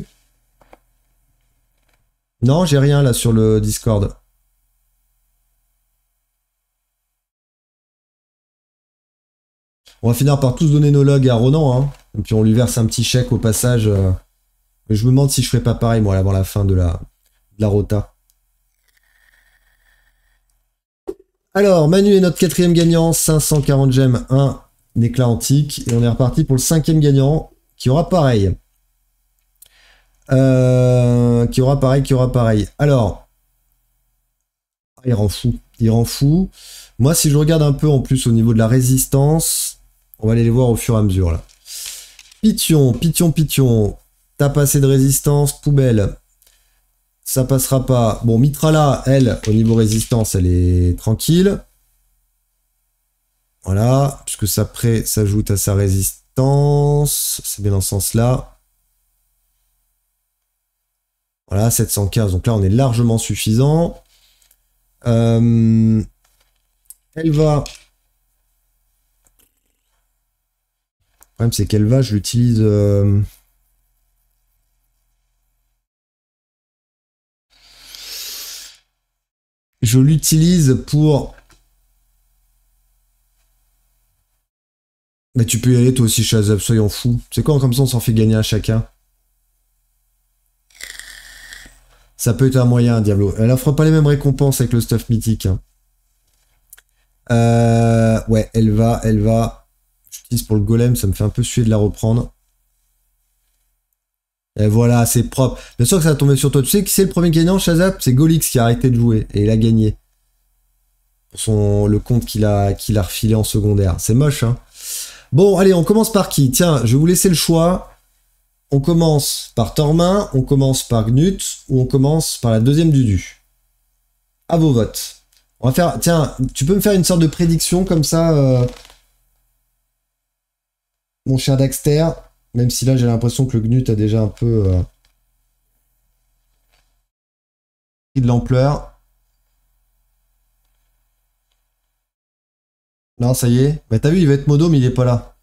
Non, j'ai rien, là, sur le Discord. On va finir par tous donner nos logs à Ronan, hein. Et puis on lui verse un petit chèque au passage. Mais je me demande si je ferai pas pareil, moi, avant la fin de la rota. Alors, Manu est notre 4e gagnant, 540 gemmes, un éclat antique. Et on est reparti pour le 5e gagnant, qui aura pareil. Qui aura pareil. Alors, il rend fou. Il rend fou. Moi, si je regarde un peu en plus au niveau de la résistance, on va aller les voir au fur et à mesure là. Pition. T'as pas assez de résistance, poubelle. Ça passera pas. Bon, Mitrala, elle, au niveau résistance, elle est tranquille. Voilà, puisque ça s'ajoute à sa résistance. C'est bien dans ce sens-là. Voilà, 715. Donc là, on est largement suffisant. Elle va... Le problème, c'est qu'elle va, je l'utilise... Je l'utilise pour... Mais tu peux y aller toi aussi, Shazab, soyons fous. C'est quoi, comme ça on s'en fait gagner à chacun. Ça peut être un moyen, Diablo. Elle offre pas les mêmes récompenses avec le stuff mythique. Hein. Ouais, elle va. J'utilise pour le golem, ça me fait un peu suer de la reprendre. Et voilà, c'est propre. Bien sûr que ça va tomber sur toi. Tu sais qui c'est le premier gagnant, Shazap? C'est Golix qui a arrêté de jouer et il a gagné. Pour le compte qu'il a refilé en secondaire. C'est moche, hein. Bon, allez, on commence par qui? Tiens, je vais vous laisser le choix. On commence par Tormin, on commence par Gnut, ou on commence par la deuxième Dudu. À vos votes. On va faire... Tiens, tu peux me faire une sorte de prédiction comme ça, mon cher Daxter, même si là j'ai l'impression que le Gnut a déjà un peu pris de l'ampleur. Non, ça y est. Bah t'as vu, il va être modo, mais il est pas là.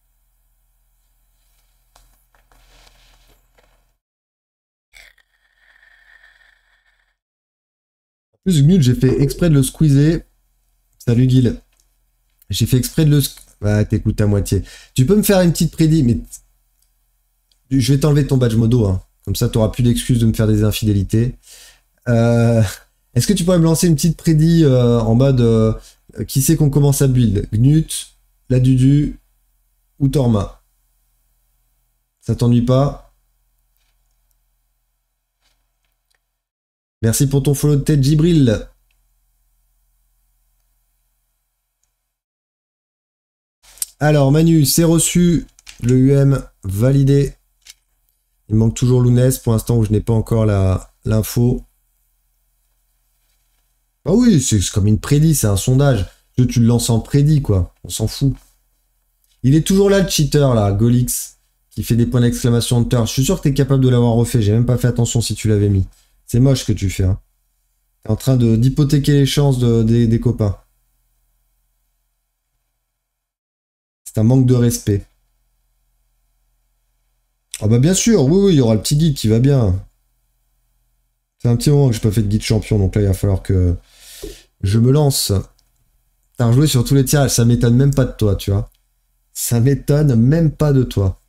En plus, Gnut, j'ai fait exprès de le squeezer. Salut, Guil. J'ai fait exprès de le... Bah, t'écoutes à moitié. Tu peux me faire une petite prédit, mais... Je vais t'enlever ton badge modo, hein. Comme ça, t'auras plus d'excuses de me faire des infidélités. Est-ce que tu pourrais me lancer une petite prédit en mode... qui c'est qu'on commence à build? Gnut, la Dudu ou Torma? Ça t'ennuie pas? Merci pour ton follow de tête, Jibril. Alors, Manu, c'est reçu. Le UM validé. Il manque toujours Lounès pour l'instant où je n'ai pas encore l'info. Ah oui, c'est comme une prédit, c'est un sondage. Tu le lances en prédit, quoi. On s'en fout. Il est toujours là, le cheater, là, Golix, qui fait des points d'exclamation Hunter. Je suis sûr que t'es capable de l'avoir refait. J'ai même pas fait attention si tu l'avais mis. C'est moche ce que tu fais. Hein. T'es en train d'hypothéquer les chances des copains. C'est un manque de respect. Ah bah bien sûr, oui, il y aura le petit guide qui va bien. C'est un petit moment que j'ai pas fait de guide champion, donc là il va falloir que je me lance. T'as rejoué sur tous les tirages, ça m'étonne même pas de toi, tu vois. Ça m'étonne même pas de toi.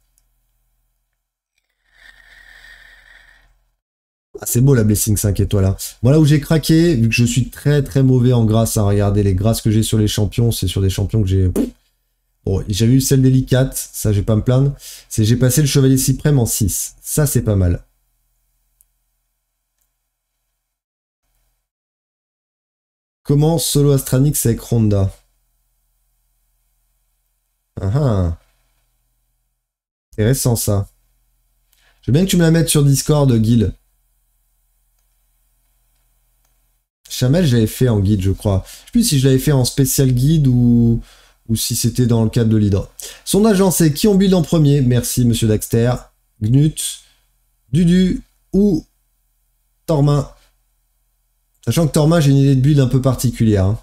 Ah, c'est beau la Blessing 5 étoiles. Hein. Moi là où j'ai craqué, vu que je suis très très mauvais en grâce à regarder les grâces que j'ai sur les champions, c'est sur des champions que j'ai... Bon, j'avais eu celle délicate, ça je vais pas me plaindre. C'est j'ai passé le chevalier suprême en 6. Ça c'est pas mal. Comment solo Astranix avec Ronda? Ah ah. Intéressant ça. Je veux bien que tu me la mettes sur Discord, Guil. Chamel, je l'avais fait en guide, je crois. Je sais plus si je l'avais fait en spécial guide ou si c'était dans le cadre de l'Hydra. Sondage lancé. Qui on build en premier? Merci, monsieur Daxter. Gnut, Dudu ou Tormin. Sachant que Tormin, j'ai une idée de build un peu particulière. Hein.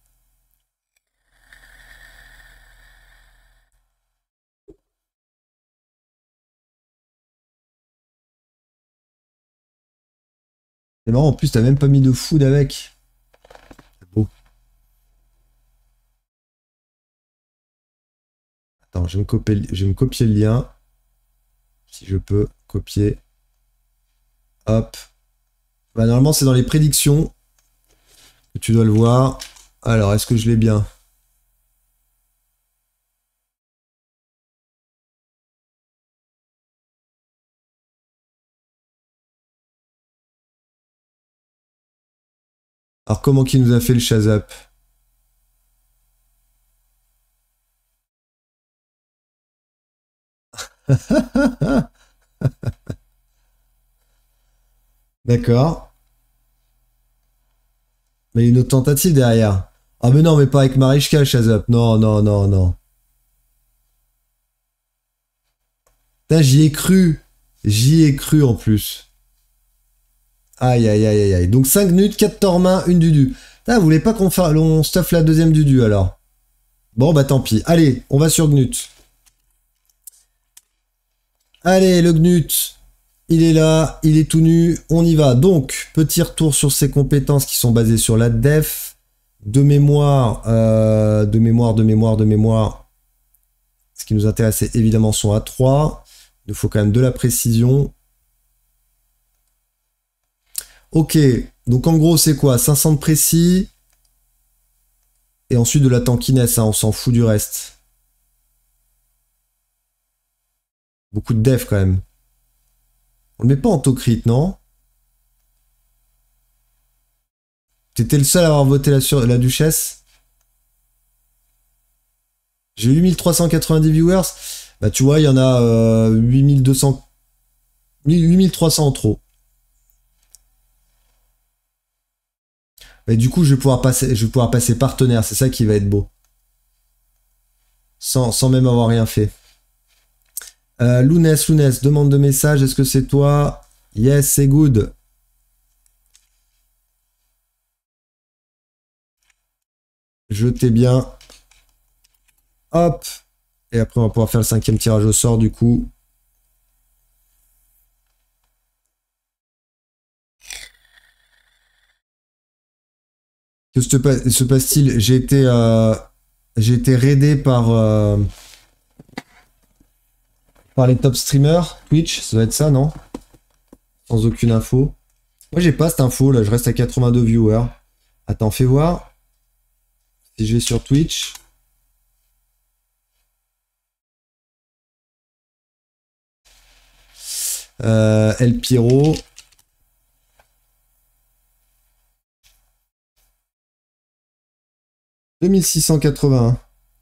C'est marrant, en plus, t'as même pas mis de food avec. C'est beau. Attends, je vais me copier le lien. Si je peux copier. Hop. Bah, normalement, c'est dans les prédictions que tu dois le voir. Alors, est-ce que je l'ai bien? Alors, comment qu'il nous a fait le Shazap? D'accord. Mais il y a une autre tentative derrière. Ah mais non, mais pas avec Marichka, Shazap. Non, non, non, non. Putain, j'y ai cru. J'y ai cru en plus. Aïe, aïe, aïe, aïe, aïe. Donc 5 minutes, 4 Tormain, une Dudu. Putain, vous voulez pas qu'on stuff la deuxième Dudu alors? Bon, bah tant pis. Allez, on va sur Gnut. Allez, le Gnut. Il est là, il est tout nu, on y va. Donc, petit retour sur ses compétences qui sont basées sur la def. De mémoire. Ce qui nous intéresse, c'est évidemment son A3. Il nous faut quand même de la précision. Ok, donc en gros, c'est quoi? 500 de précis. Et ensuite de la tankiness, hein, on s'en fout du reste. Beaucoup de def quand même. On le met pas en taux-crit, non? T'étais le seul à avoir voté la duchesse? J'ai 8390 viewers. Bah tu vois, il y en a 8200... 8300 en trop. Mais du coup, je vais pouvoir passer partenaire. C'est ça qui va être beau. Sans même avoir rien fait. Lounès, demande de message. Est-ce que c'est toi? Yes, c'est good. Jetez bien. Hop. Et après, on va pouvoir faire le 5e tirage au sort, du coup. Que se passe-t-il? J'ai été raidé par les top streamers. Twitch, ça doit être ça, non? Sans aucune info. Moi, j'ai pas cette info, là. Je reste à 82 viewers. Attends, fais voir. Si je vais sur Twitch... El Piro. « 2681. »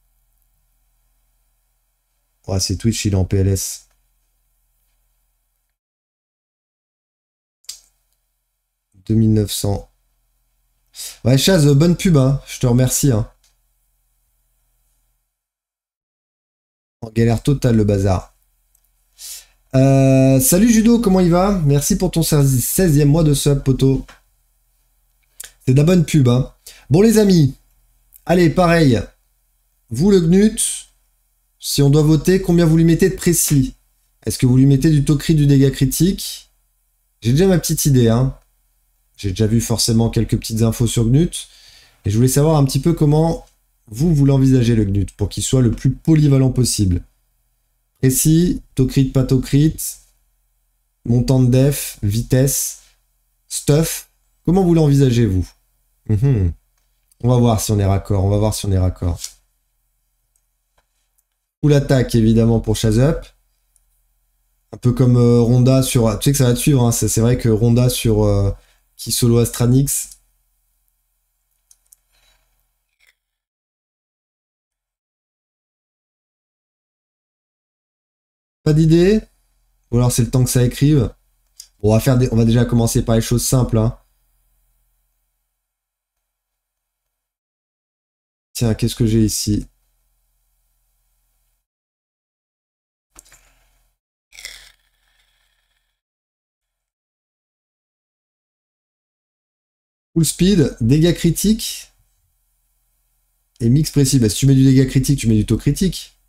Ouais, c'est Twitch, il est en PLS. 2900. Ouais, Chaz, bonne pub, hein. Je te remercie. Hein. En galère totale, le bazar. Salut Judo, comment il va? Merci pour ton 16e mois de sub, poteau. C'est de la bonne pub, hein. Bon, les amis. Allez, pareil. Vous, le Gnut, si on doit voter, combien vous lui mettez de précis? Est-ce que vous lui mettez du taux crit, du dégât critique? J'ai déjà ma petite idée, hein. J'ai déjà vu forcément quelques petites infos sur Gnut. Et je voulais savoir un petit peu comment vous l'envisagez, le Gnut, pour qu'il soit le plus polyvalent possible. Précis, taux crit, pas taux crit, montant de def, vitesse, stuff. Comment vous l'envisagez, vous? On va voir si on est raccord. On va voir si on est raccord. Full attaque, évidemment, pour Shazap. Un peu comme Ronda sur... Tu sais que ça va te suivre, hein. C'est vrai que Ronda sur qui solo Astranix. Pas d'idée? Ou alors c'est le temps que ça écrive. Bon, on va déjà commencer par les choses simples, hein. Tiens, qu'est-ce que j'ai ici? Full speed, dégâts critiques et mix précis. Bah, si tu mets du dégât critique, tu mets du taux critique.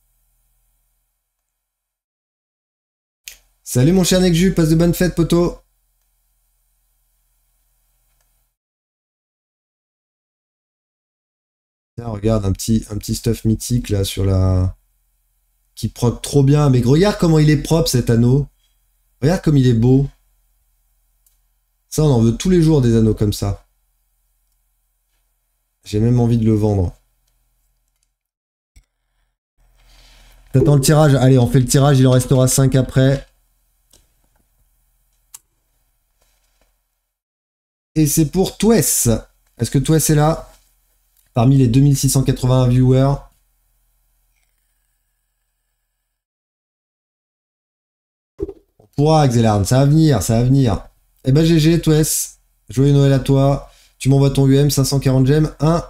Salut mon cher Nekju, passe de bonnes fêtes, poteau. Tiens, regarde, un petit stuff mythique là sur la... Qui proc trop bien. Mais regarde comment il est propre cet anneau. Regarde comme il est beau. Ça, on en veut tous les jours des anneaux comme ça. J'ai même envie de le vendre. T'attends le tirage? Allez, on fait le tirage, il en restera 5 après. Et c'est pour Twess. Est-ce que Twess est là? Parmi les 2681 viewers. On pourra, Xelarn, ça va venir, ça va venir. Eh ben GG, Twess. Joyeux Noël à toi. Tu m'envoies ton UM, 540 gemmes. Un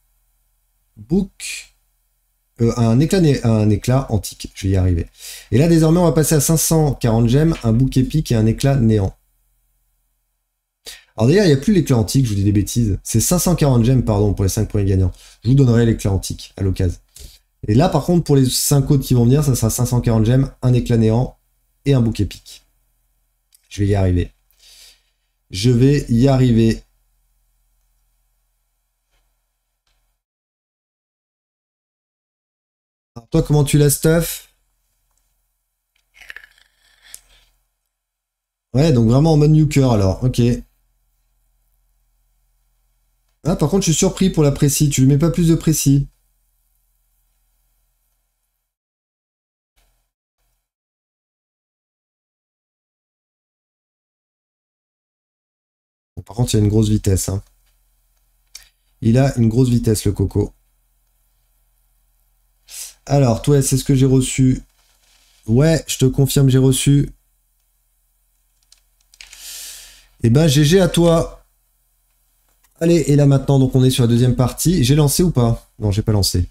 book. Un éclat antique. Je vais y arriver. Et là, désormais, on va passer à 540 gemmes, un book épique et un éclat néant. Alors d'ailleurs, il n'y a plus l'éclat antique, je vous dis des bêtises. C'est 540 gemmes, pardon, pour les 5 premiers gagnants. Je vous donnerai l'éclat antique à l'occasion. Et là, par contre, pour les 5 autres qui vont venir, ça sera 540 gemmes, un éclat néant et un book épique. Je vais y arriver. Je vais y arriver. Alors toi, comment tu la stuff? Ouais, donc vraiment en mode new cœur alors, ok. Ah, par contre, je suis surpris pour la précis. Tu lui mets pas plus de précis. Bon, par contre, il y a une grosse vitesse. Hein. Il a une grosse vitesse, le coco. Alors, toi, c'est ce que j'ai reçu. Ouais, je te confirme, j'ai reçu. Eh ben, GG à toi. Allez, et là maintenant, donc on est sur la deuxième partie. J'ai lancé ou pas? Non, j'ai pas lancé.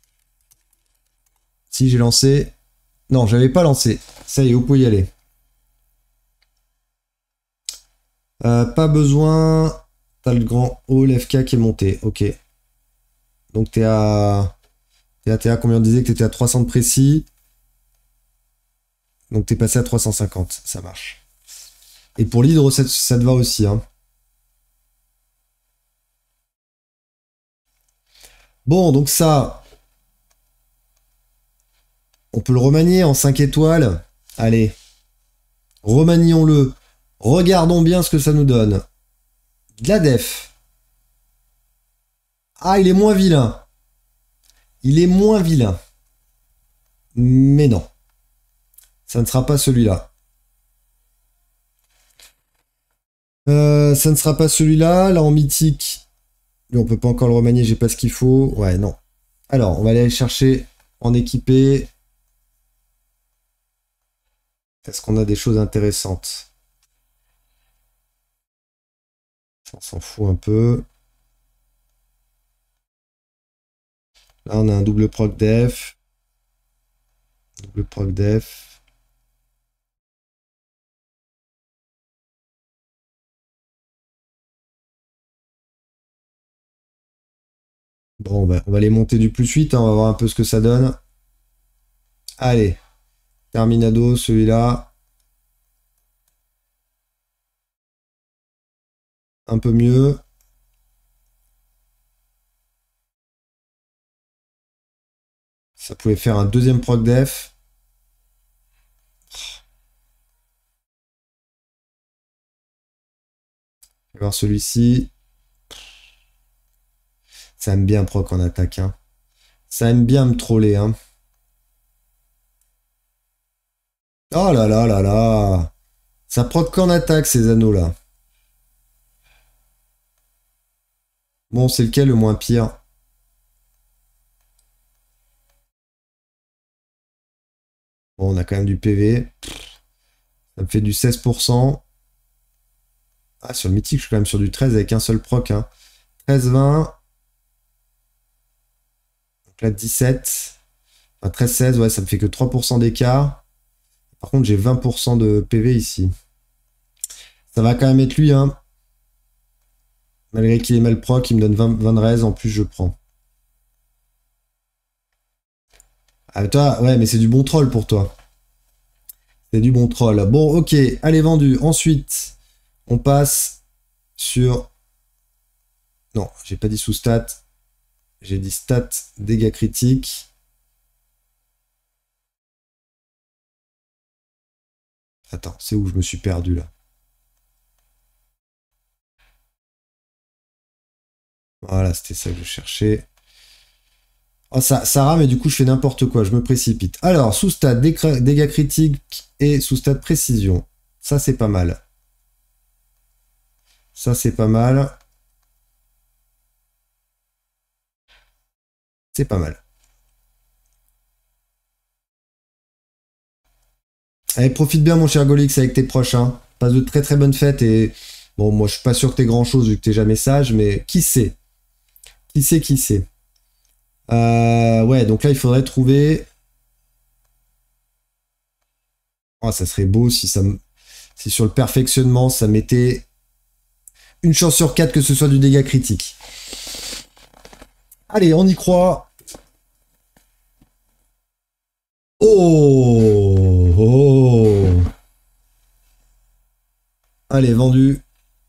Si, j'ai lancé. Non, j'avais pas lancé. Ça y est, vous pouvez y aller. Pas besoin. T'as le grand hall FK qui est monté. Ok. Donc t'es à... T'es à combien on disait que t'étais à 300 de précis. Donc t'es passé à 350. Ça marche. Et pour l'hydre, ça te va aussi. Hein. Bon, donc ça... On peut le remanier en 5 étoiles. Allez. Remanions-le. Regardons bien ce que ça nous donne. De la def. Ah, il est moins vilain. Il est moins vilain. Mais non. Ça ne sera pas celui-là. Ça ne sera pas celui-là. Là, en mythique. Lui, on peut pas encore le remanier. J'ai pas ce qu'il faut. Ouais, non. Alors, on va aller chercher en équipé. Est-ce qu'on a des choses intéressantes? On s'en fout un peu. Là, on a un double proc def. Double proc def. Bon, on va les monter du plus 8. Hein, on va voir un peu ce que ça donne. Allez. Terminado, celui-là. Un peu mieux. Ça pouvait faire un deuxième proc def. On va voir celui-ci. Ça aime bien proc en attaque. Hein. Ça aime bien me troller. Hein. Oh là là là là. Ça proc qu'en attaque ces anneaux-là. Bon, c'est lequel le moins pire? Bon, on a quand même du PV. Ça me fait du 16%. Ah, sur le mythique, je suis quand même sur du 13 avec un seul proc. Hein. 13-20. Donc là, 17. Enfin, 13-16, ouais, ça me fait que 3% d'écart. Par contre, j'ai 20% de PV ici. Ça va quand même être lui, hein. Malgré qu'il est mal proc, il me donne 20 de raise, en plus je prends. Ah, toi, ouais, mais c'est du bon troll pour toi. C'est du bon troll. Bon, ok, allez, vendu. Ensuite, on passe sur... Non, j'ai pas dit sous stat. J'ai dit stat, dégâts critiques. Attends, c'est où je me suis perdu là? Voilà, c'était ça que je cherchais. Oh, ça rame et du coup, je fais n'importe quoi. Je me précipite. Alors, sous-stade, dégâts critiques et sous-stade précision. Ça, c'est pas mal. Ça, c'est pas mal. C'est pas mal. Allez, profite bien, mon cher Golix, avec tes proches. Hein. Passe de très très bonnes fêtes et... Bon, moi, je suis pas sûr que t'aies grand-chose vu que t'es jamais sage, mais qui sait? Qui sait, qui sait? Ouais, donc là, il faudrait trouver... Oh, ça serait beau si ça si sur le perfectionnement, ça mettait une chance sur 4 que ce soit du dégât critique. Allez, on y croit. Oh, oh. Allez, vendu.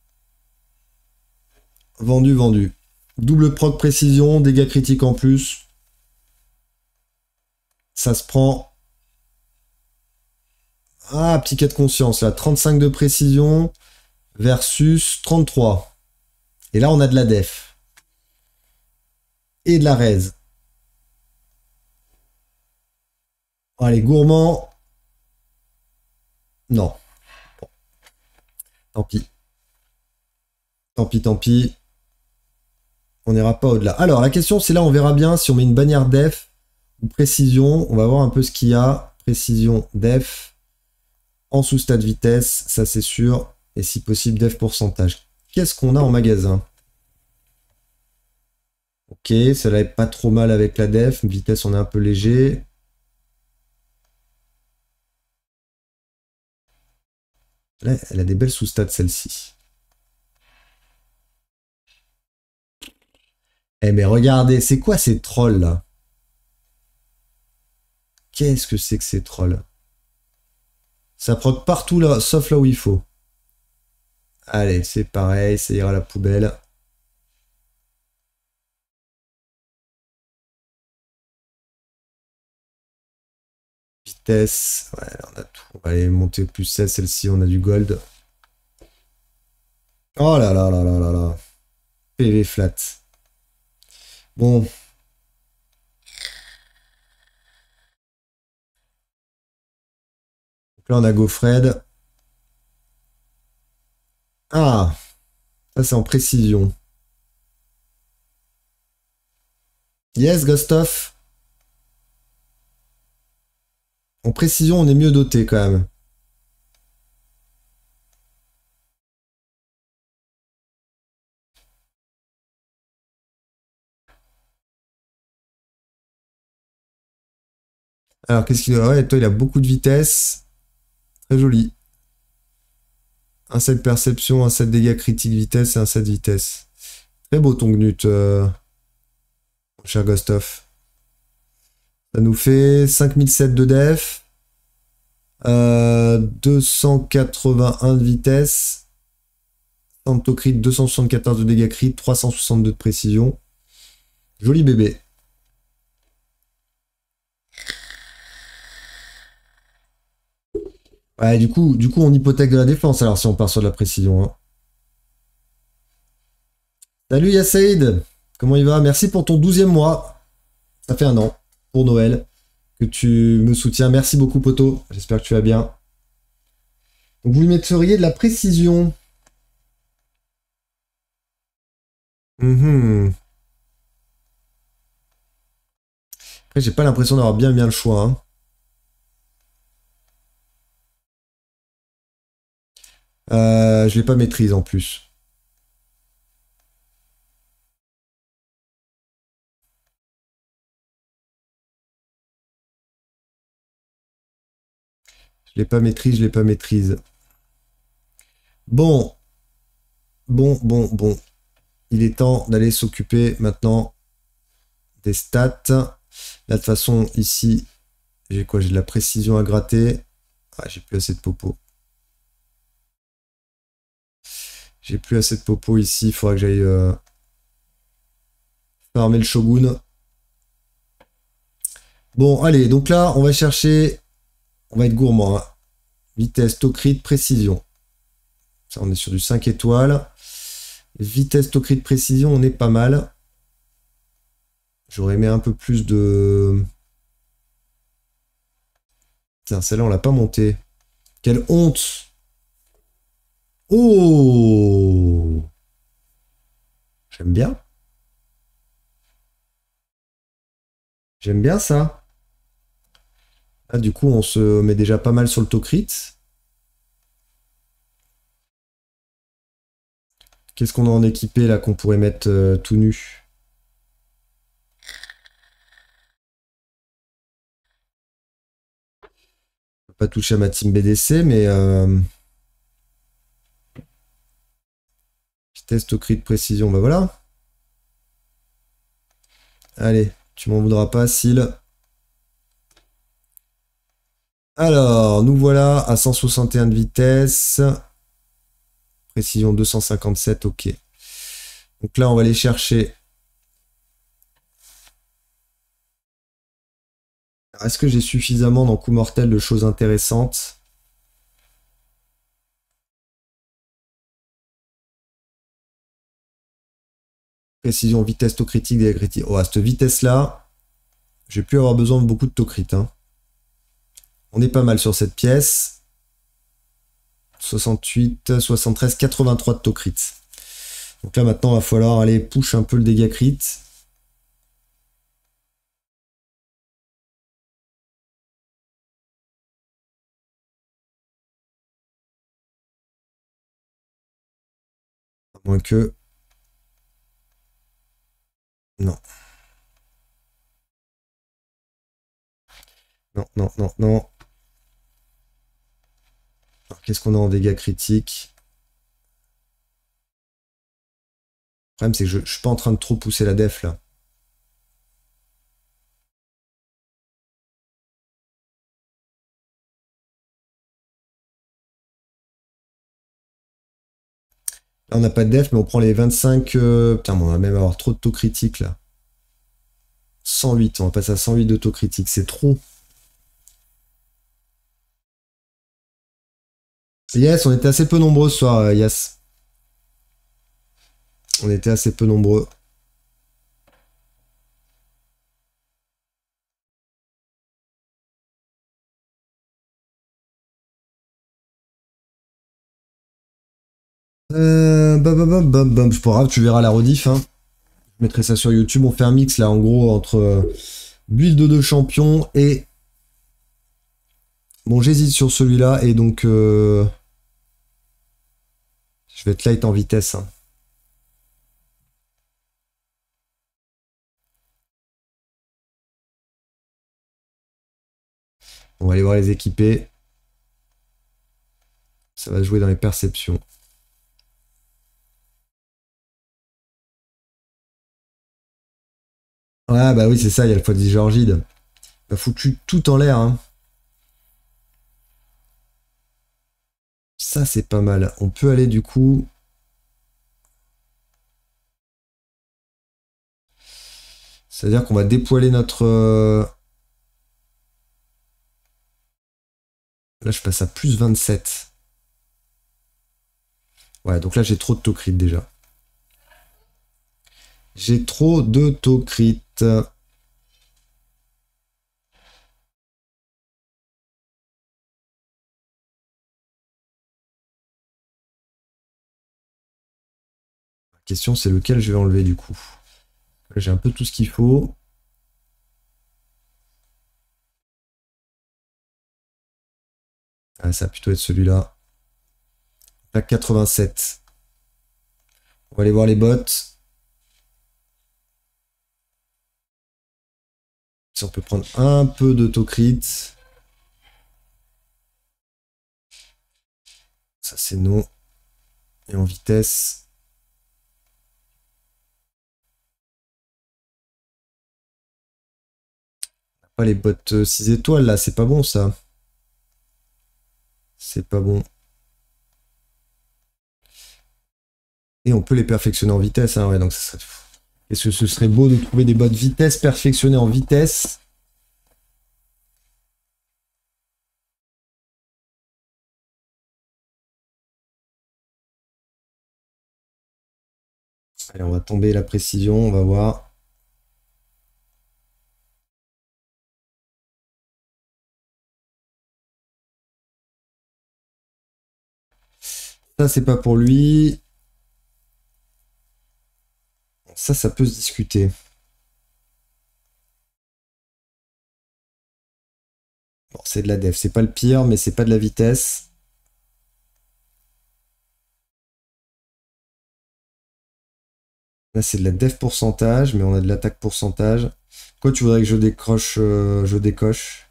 Vendu, vendu. Double proc précision, dégâts critiques en plus. Ça se prend. Ah, petit cas de conscience là. 35 de précision versus 33. Et là, on a de la def. Et de la raise. Allez, gourmand. Non. Bon. Tant pis. Tant pis, tant pis. On n'ira pas au-delà. Alors, la question, c'est là, on verra bien si on met une bannière def ou précision. On va voir un peu ce qu'il y a. Précision, def. En sous-stade vitesse, ça c'est sûr. Et si possible, def pourcentage. Qu'est-ce qu'on a en magasin? Ok, ça n'est pas trop mal avec la def. Vitesse, on est un peu léger. Là, elle a des belles sous-stats, celle-ci. Eh mais regardez, c'est quoi ces trolls là? Qu'est-ce que c'est que ces trolls? Ça proc partout là, sauf là où il faut. Allez, c'est pareil, ça ira à la poubelle. Vitesse, ouais, on a tout. On va aller monter plus 16, celle-ci, on a du gold. Oh là là là là là là. PV flat. Bon. Donc là, on a Gofred. Ah, ça c'est en précision. Yes, Gustav. En précision, on est mieux doté quand même. Alors, qu'est-ce qu'il a? Ouais, toi, il a beaucoup de vitesse. Très joli. Un set perception, un set dégâts critiques vitesse et un set vitesse. Très beau ton Gnut, mon cher Gustav. Ça nous fait 5007 de def. 281 de vitesse. Crit 274 de dégâts crit, 362 de précision. Joli bébé. Ouais, du coup, on hypothèque de la défense alors si on part sur de la précision. Hein. Salut Yassaïd, comment il va? Merci pour ton 12e mois. Ça fait un an pour Noël que tu me soutiens. Merci beaucoup Poto, j'espère que tu vas bien. Donc vous lui metteriez de la précision. Après, j'ai pas l'impression d'avoir bien le choix. Hein. Je l'ai pas maîtrise en plus. Je l'ai pas maîtrise, je l'ai pas maîtrise. Bon. Bon. Il est temps d'aller s'occuper maintenant des stats. Là, de toute façon, ici, j'ai quoi? J'ai de la précision à gratter. Ah, j'ai plus assez de popo. J'ai plus assez de popo ici. Il faudra que j'aille farmer le shogun. Bon, allez. Donc là, on va chercher... On va être gourmand. Hein. Vitesse, taux crit, précision. Ça, on est sur du 5 étoiles. Vitesse, taux crit de précision, on est pas mal. J'aurais aimé un peu plus de... Tiens, celle-là, on l'a pas montée. Quelle honte! Oh! J'aime bien. J'aime bien ça. Ah, du coup, on se met déjà pas mal sur le taux crit. Qu'est-ce qu'on a en équipé là qu'on pourrait mettre tout nu? Je peux pas toucher à ma team BDC, mais vitesse, taux crit, précision, bah voilà. Allez, tu m'en voudras pas, Syl. Alors, nous voilà à 161 de vitesse. Précision 257, ok. Donc là, on va aller chercher. Est-ce que j'ai suffisamment dans coup mortel de choses intéressantes? Précision, vitesse, taux critique, dégâts critiques. Oh, à cette vitesse-là, je vais plus avoir besoin de beaucoup de taux crit. Hein. On est pas mal sur cette pièce. 68, 73, 83 de taux crit. Donc là, maintenant, il va falloir aller push un peu le dégât crit. À moins que... Non. Non, non, non, non. Qu'est-ce qu'on a en dégâts critiques? Le problème, c'est que je suis pas en train de trop pousser la def, là. Là, on n'a pas de def, mais on prend les 25... Putain, on va même avoir trop de taux critiques, là. 108, on va passer à 108 de taux critique, c'est trop. Yes, on était assez peu nombreux ce soir, Yes. On était assez peu nombreux. C'est pas grave, tu verras la rediff. Hein. Je mettrai ça sur YouTube. On fait un mix là, en gros, entre build de champion et... Bon, j'hésite sur celui-là et donc... Je vais être light en vitesse. Hein. On va aller voir les équipés. Ça va se jouer dans les perceptions. Ouais, bah oui, c'est ça, il y a le Foxy Georgide. Il a foutu tout en l'air. Hein. Ça, c'est pas mal. On peut aller du coup... C'est-à-dire qu'on va dépoiler notre... Là, je passe à plus 27. Ouais, donc là, j'ai trop de taux crit déjà. J'ai trop de taux crit. La question, c'est lequel je vais enlever du coup. J'ai un peu tout ce qu'il faut. Ah, ça va plutôt être celui-là. Là, 87. On va aller voir les bots. Si on peut prendre un peu de taux crit. Ça, c'est non. Et en vitesse. Pas les bots 6 étoiles là, c'est pas bon ça. C'est pas bon. Et on peut les perfectionner en vitesse, hein, ouais, donc ça serait... Est-ce que ce serait beau de trouver des bots vitesse perfectionnés en vitesse? Allez, on va tomber la précision, on va voir. Ça, c'est pas pour lui. Ça peut se discuter. Bon, c'est de la def. C'est pas le pire, mais c'est pas de la vitesse. Là, c'est de la def pourcentage, mais on a de l'attaque pourcentage. Quoi, tu voudrais que je décroche, je décoche?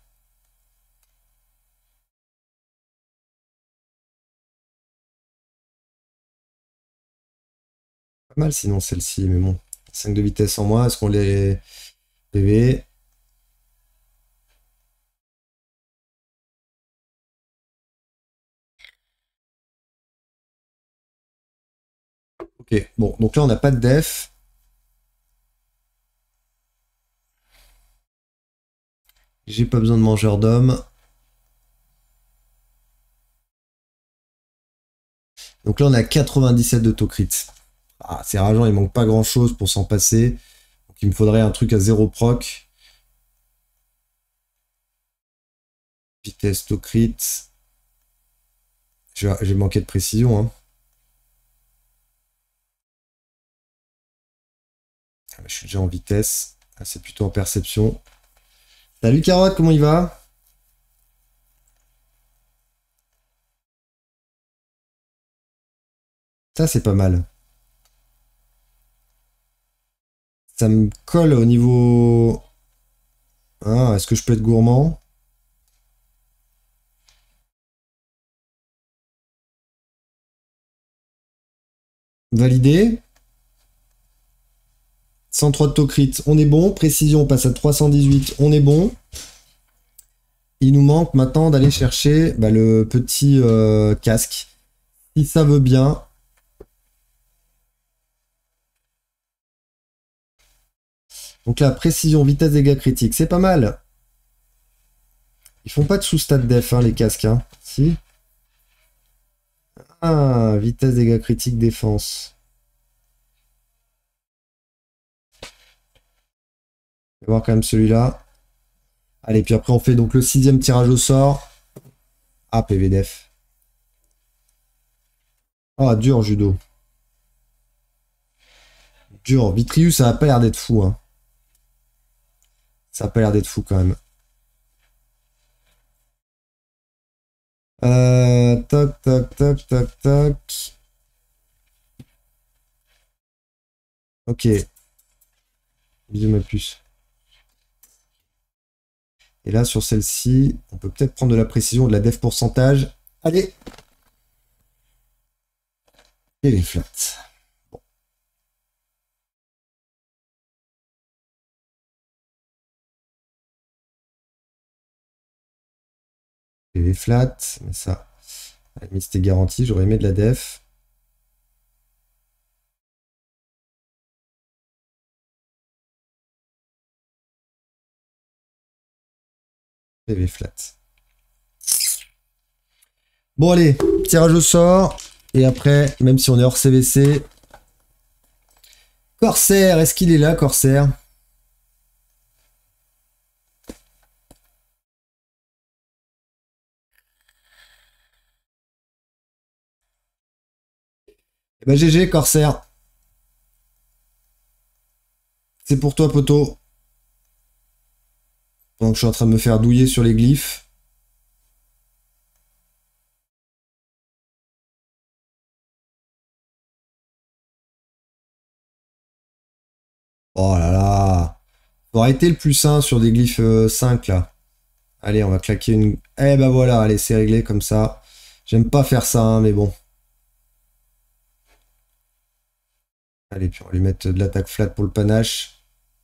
Pas mal sinon celle-ci, mais bon. 5 de vitesse en moins, est-ce qu'on les PV? Ok, bon, donc là on n'a pas de def. J'ai pas besoin de mangeur d'hommes. Donc là on a 97 de taux crit. Ah, c'est rageant, il manque pas grand chose pour s'en passer. Donc il me faudrait un truc à 0 proc. Vitesse taux crit. J'ai manqué de précision, hein. Ah, je suis déjà en vitesse. Ah, c'est plutôt en perception. Salut Carotte, comment il va? Ça, c'est pas mal. Ça me colle au niveau... Ah, est-ce que je peux être gourmand? Validé. 103 de taux crit, on est bon. Précision, on passe à 318, on est bon. Il nous manque maintenant d'aller chercher le petit casque. Si ça veut bien. Donc là, précision, vitesse dégâts critiques, c'est pas mal. Ils font pas de sous-stat def, hein, les casques. Hein. Si. Ah, vitesse dégâts critiques, défense. On va voir quand même celui-là. Allez, puis après on fait donc le 6e tirage au sort. Ah, PVDF. Ah, dur, judo. Dur. Vitrius, ça a pas l'air d'être fou. Hein. Ça a pas l'air d'être fou quand même. Toc, toc, toc, toc, toc. Ok. Bisous ma puce. Et là, sur celle-ci, on peut peut-être prendre de la précision, de la def pourcentage. Allez. Et les flats. Bon. Et les flats, mais ça, à la limite, c'était garanti. J'aurais aimé de la def. PV flat. Bon allez, tirage au sort. Et après, même si on est hors CVC. Corsair, est-ce qu'il est là, Corsair? Eh ben GG, Corsair. C'est pour toi, poteau. Donc je suis en train de me faire douiller sur les glyphes. Oh là là. Faut arrêter le plus 1 sur des glyphes 5 là. Allez, on va claquer une... Eh ben voilà, allez, c'est réglé comme ça. J'aime pas faire ça, hein, mais bon. Allez, puis on va lui mettre de l'attaque flat pour le panache.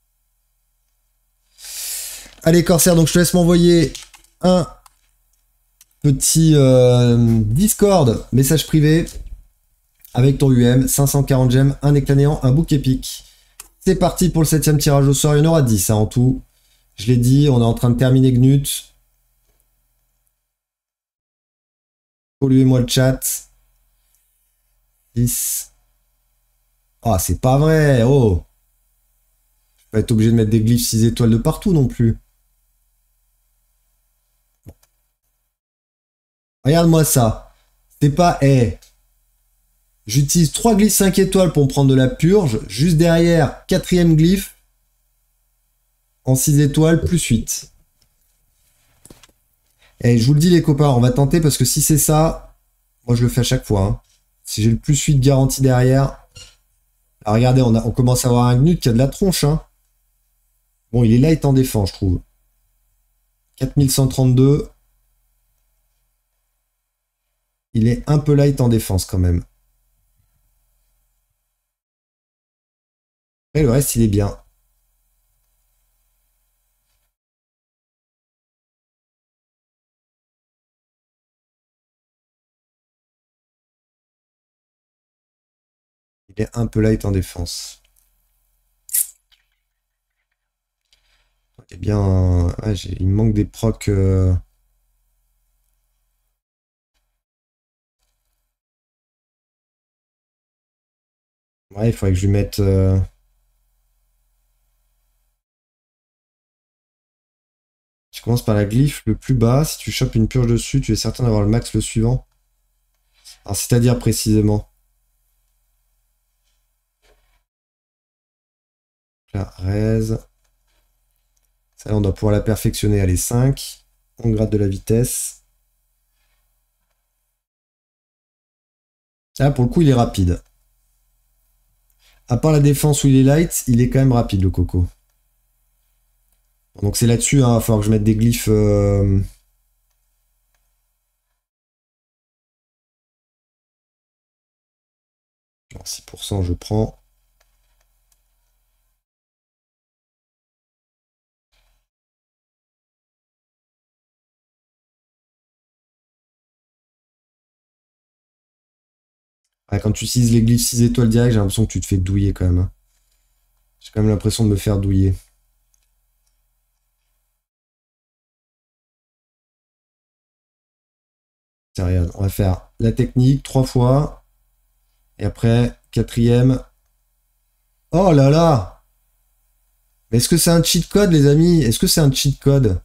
Allez, Corsair, donc je te laisse m'envoyer un petit Discord, message privé, avec ton UM, 540 gemmes, un éclat néant, un bouc épique. C'est parti pour le 7e tirage au sort, il y en aura 10 hein, en tout. Je l'ai dit, on est en train de terminer Gnut. Polluez-moi le chat. 10. Ah, c'est pas vrai, oh. Je vais pas être obligé de mettre des glyphes 6 étoiles de partout non plus. Regarde-moi ça. C'est pas... Eh. J'utilise 3 glyphes 5 étoiles pour me prendre de la purge. Juste derrière, 4e glyphe. En 6 étoiles, plus 8. Et je vous le dis les copains, on va tenter parce que si c'est ça, moi je le fais à chaque fois. Hein. Si j'ai le plus 8 garanti derrière. Alors regardez, on commence à avoir un Gnut qui a de la tronche. Hein. Bon, il est light en défense, je trouve. 4132. Il est un peu light en défense quand même. Et le reste, il est bien. Il est un peu light en défense. Eh bien, ouais, il me manque des procs. Ouais, il faudrait que je lui mette. Tu commences par la glyphe le plus bas. Si tu chopes une purge dessus, tu es certain d'avoir le max le suivant. Alors, c'est-à-dire précisément. La raise. Ça, on doit pouvoir la perfectionner. Allez, 5. On grade de la vitesse. Là, pour le coup, il est rapide. À part la défense où il est light, il est quand même rapide, le coco. Donc c'est là-dessus, hein, il va falloir que je mette des glyphes... 6% je prends. Ah, quand tu utilises les glyphes 6 étoiles direct, j'ai l'impression que tu te fais douiller quand même. Hein. J'ai quand même l'impression de me faire douiller. Tiens, regarde, on va faire la technique 3 fois. Et après, 4e. Oh là là! Mais est-ce que c'est un cheat code, les amis? Est-ce que c'est un cheat code?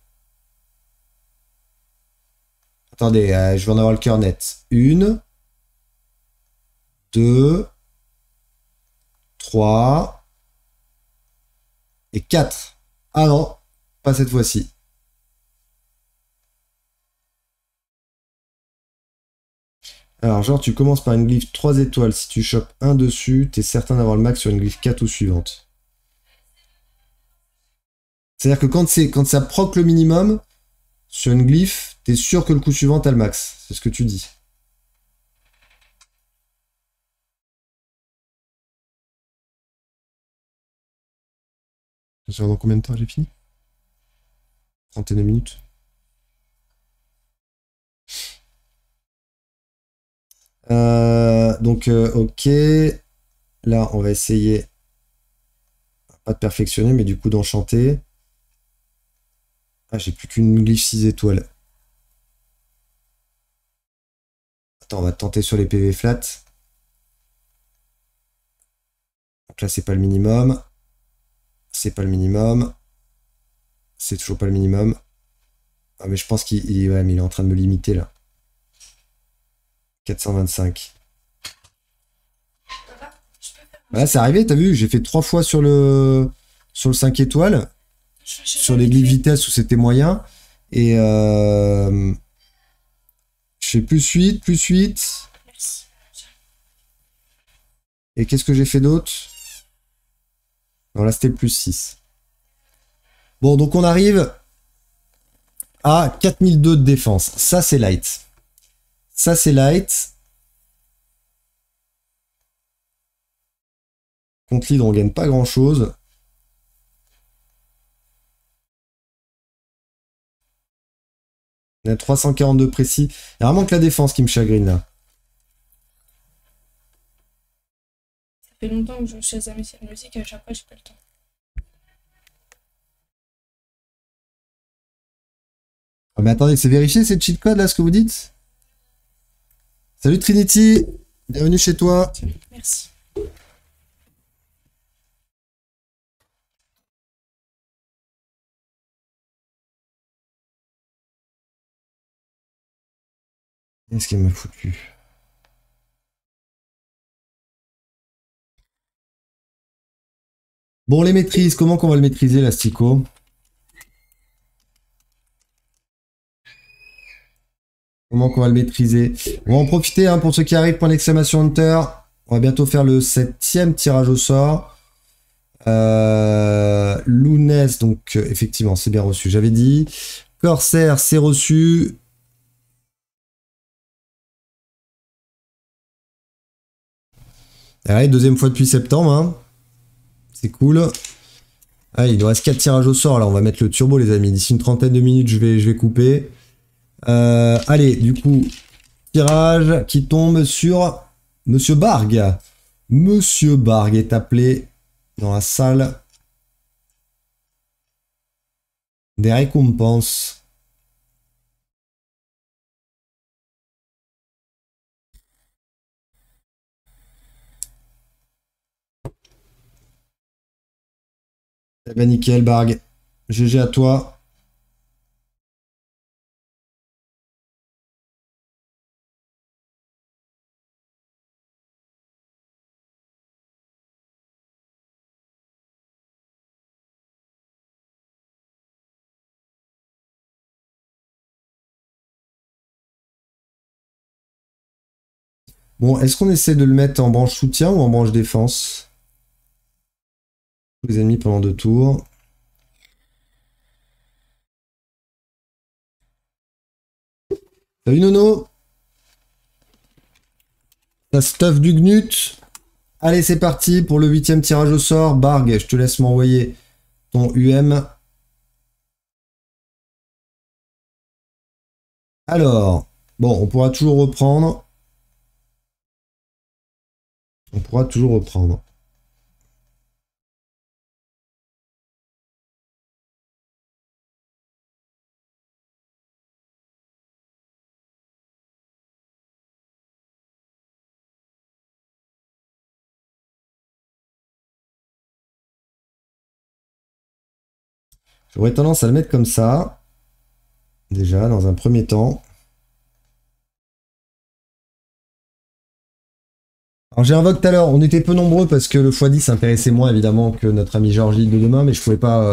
Attendez, je vais en avoir le cœur net. 1, 2, 3 et 4. Ah non, pas cette fois-ci. Alors, genre, tu commences par une glyphe 3 étoiles. Si tu chopes un dessus, t'es certain d'avoir le max sur une glyphe 4 ou suivante. C'est-à-dire que quand ça proc le minimum, sur une glyphe, t'es sûr que le coup suivant, t'as le max. C'est ce que tu dis. Dans combien de temps j'ai fini? 31 minutes. Donc, ok. Là, on va essayer, pas de perfectionner, mais du coup d'enchanter. Ah, j'ai plus qu'une glyphe 6 étoiles. Attends, on va tenter sur les PV flat. Donc là, c'est pas le minimum. C'est pas le minimum. C'est toujours pas le minimum. Ah, mais je pense ouais, mais il est en train de me limiter là. 425. Voilà, c'est arrivé, t'as vu, j'ai fait 3 fois sur le 5 étoiles. Sur les glyphes vitesse où c'était moyen. Et je fais plus 8, plus 8. Et qu'est-ce que j'ai fait d'autre? Non, là c'était plus 6. Bon, donc on arrive à 4002 de défense. Ça c'est light. Ça c'est light. Contre l'hydre, on gagne pas grand chose. On a 342 précis. Il y a vraiment que la défense qui me chagrine là. Ça fait longtemps que je suis à mes séries musique et à chaque fois j'ai pas le temps. Oh, mais attendez, c'est vérifié ces cheat codes là ce que vous dites? Salut Trinity, bienvenue chez toi. Merci. Qu'est-ce qu'il m'a foutu? Bon, les maîtrises, comment qu'on va le maîtriser, l'Astico? Comment qu'on va le maîtriser? On va en profiter hein, pour ceux qui arrivent, point d'exclamation Hunter. On va bientôt faire le 7e tirage au sort. Lounès, donc effectivement, c'est bien reçu, j'avais dit. Corsair, c'est reçu. Allez, deuxième fois depuis septembre. Hein. C'est cool. Ah, il nous reste 4 tirages au sort. Là, on va mettre le turbo, les amis. D'ici une trentaine de minutes, je vais couper. Allez, du coup, tirage qui tombe sur Monsieur Barg. Monsieur Barg est appelé dans la salle des récompenses. Eh ben nickel, Barg. GG à toi. Bon, est-ce qu'on essaie de le mettre en branche soutien ou en branche défense? Les ennemis pendant 2 tours. Salut Nono. La stuff du Gnut. Allez, c'est parti pour le 8e tirage au sort. Barg, je te laisse m'envoyer ton UM. Alors, bon, on pourra toujours reprendre. On pourra toujours reprendre. J'aurais tendance à le mettre comme ça. Déjà, dans un premier temps. Alors j'ai un vote tout à l'heure, on était peu nombreux parce que le x10 intéressait moins évidemment que notre ami Georgie de demain, mais je pouvais pas.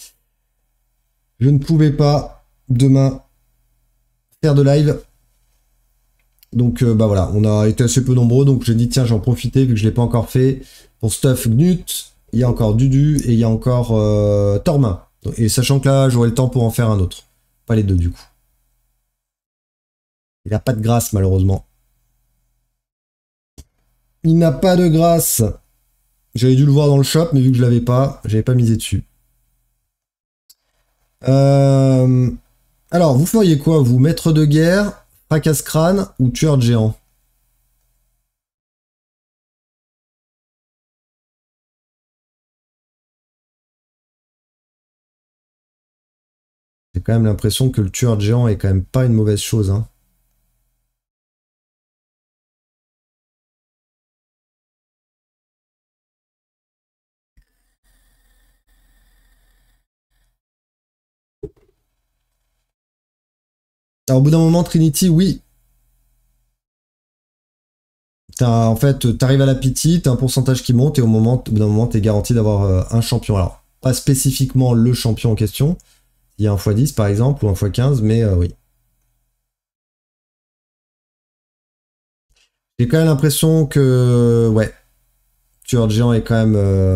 Je ne pouvais pas demain faire de live. Donc bah voilà, on a été assez peu nombreux, donc j'ai dit tiens j'en profitais vu que je l'ai pas encore fait. Pour Stuff Gnut, il y a encore Dudu et il y a encore Tormin. Et sachant que là j'aurai le temps pour en faire un autre. Pas les deux du coup. Il n'a pas de grâce malheureusement. Il n'a pas de grâce. J'avais dû le voir dans le shop, mais vu que je l'avais pas, j'avais pas misé dessus. Alors, vous feriez quoi, vous? Maître de guerre, fracasse-crâne ou tueur de géant? J'ai quand même l'impression que le tueur de géant est quand même pas une mauvaise chose. Hein. Alors, au bout d'un moment, Trinity, oui. En fait, t'arrives à la pity, t'as un pourcentage qui monte et au bout d'un moment, t'es garanti d'avoir un champion. Alors, pas spécifiquement le champion en question. Il y a un x10 par exemple ou un x15, mais oui. J'ai quand même l'impression que, ouais, tueur de géant est quand même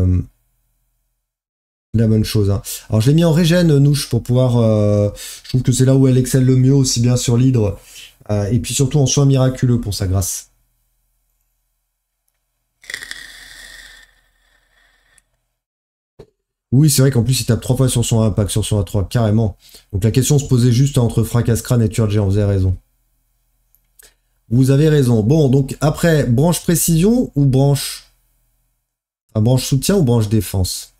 la bonne chose. Hein. Alors je l'ai mis en régène, Nouche, pour pouvoir... je trouve que c'est là où elle excelle le mieux, aussi bien sur l'hydre, et puis surtout en soins miraculeux pour sa grâce. Oui, c'est vrai qu'en plus il tape 3 fois sur son impact, sur son A3, carrément. Donc la question se posait juste entre fracasse-crâne et tueur de géant, vous avez raison. Vous avez raison. Bon, donc après, branche précision ou branche... Enfin, branche soutien ou branche défense?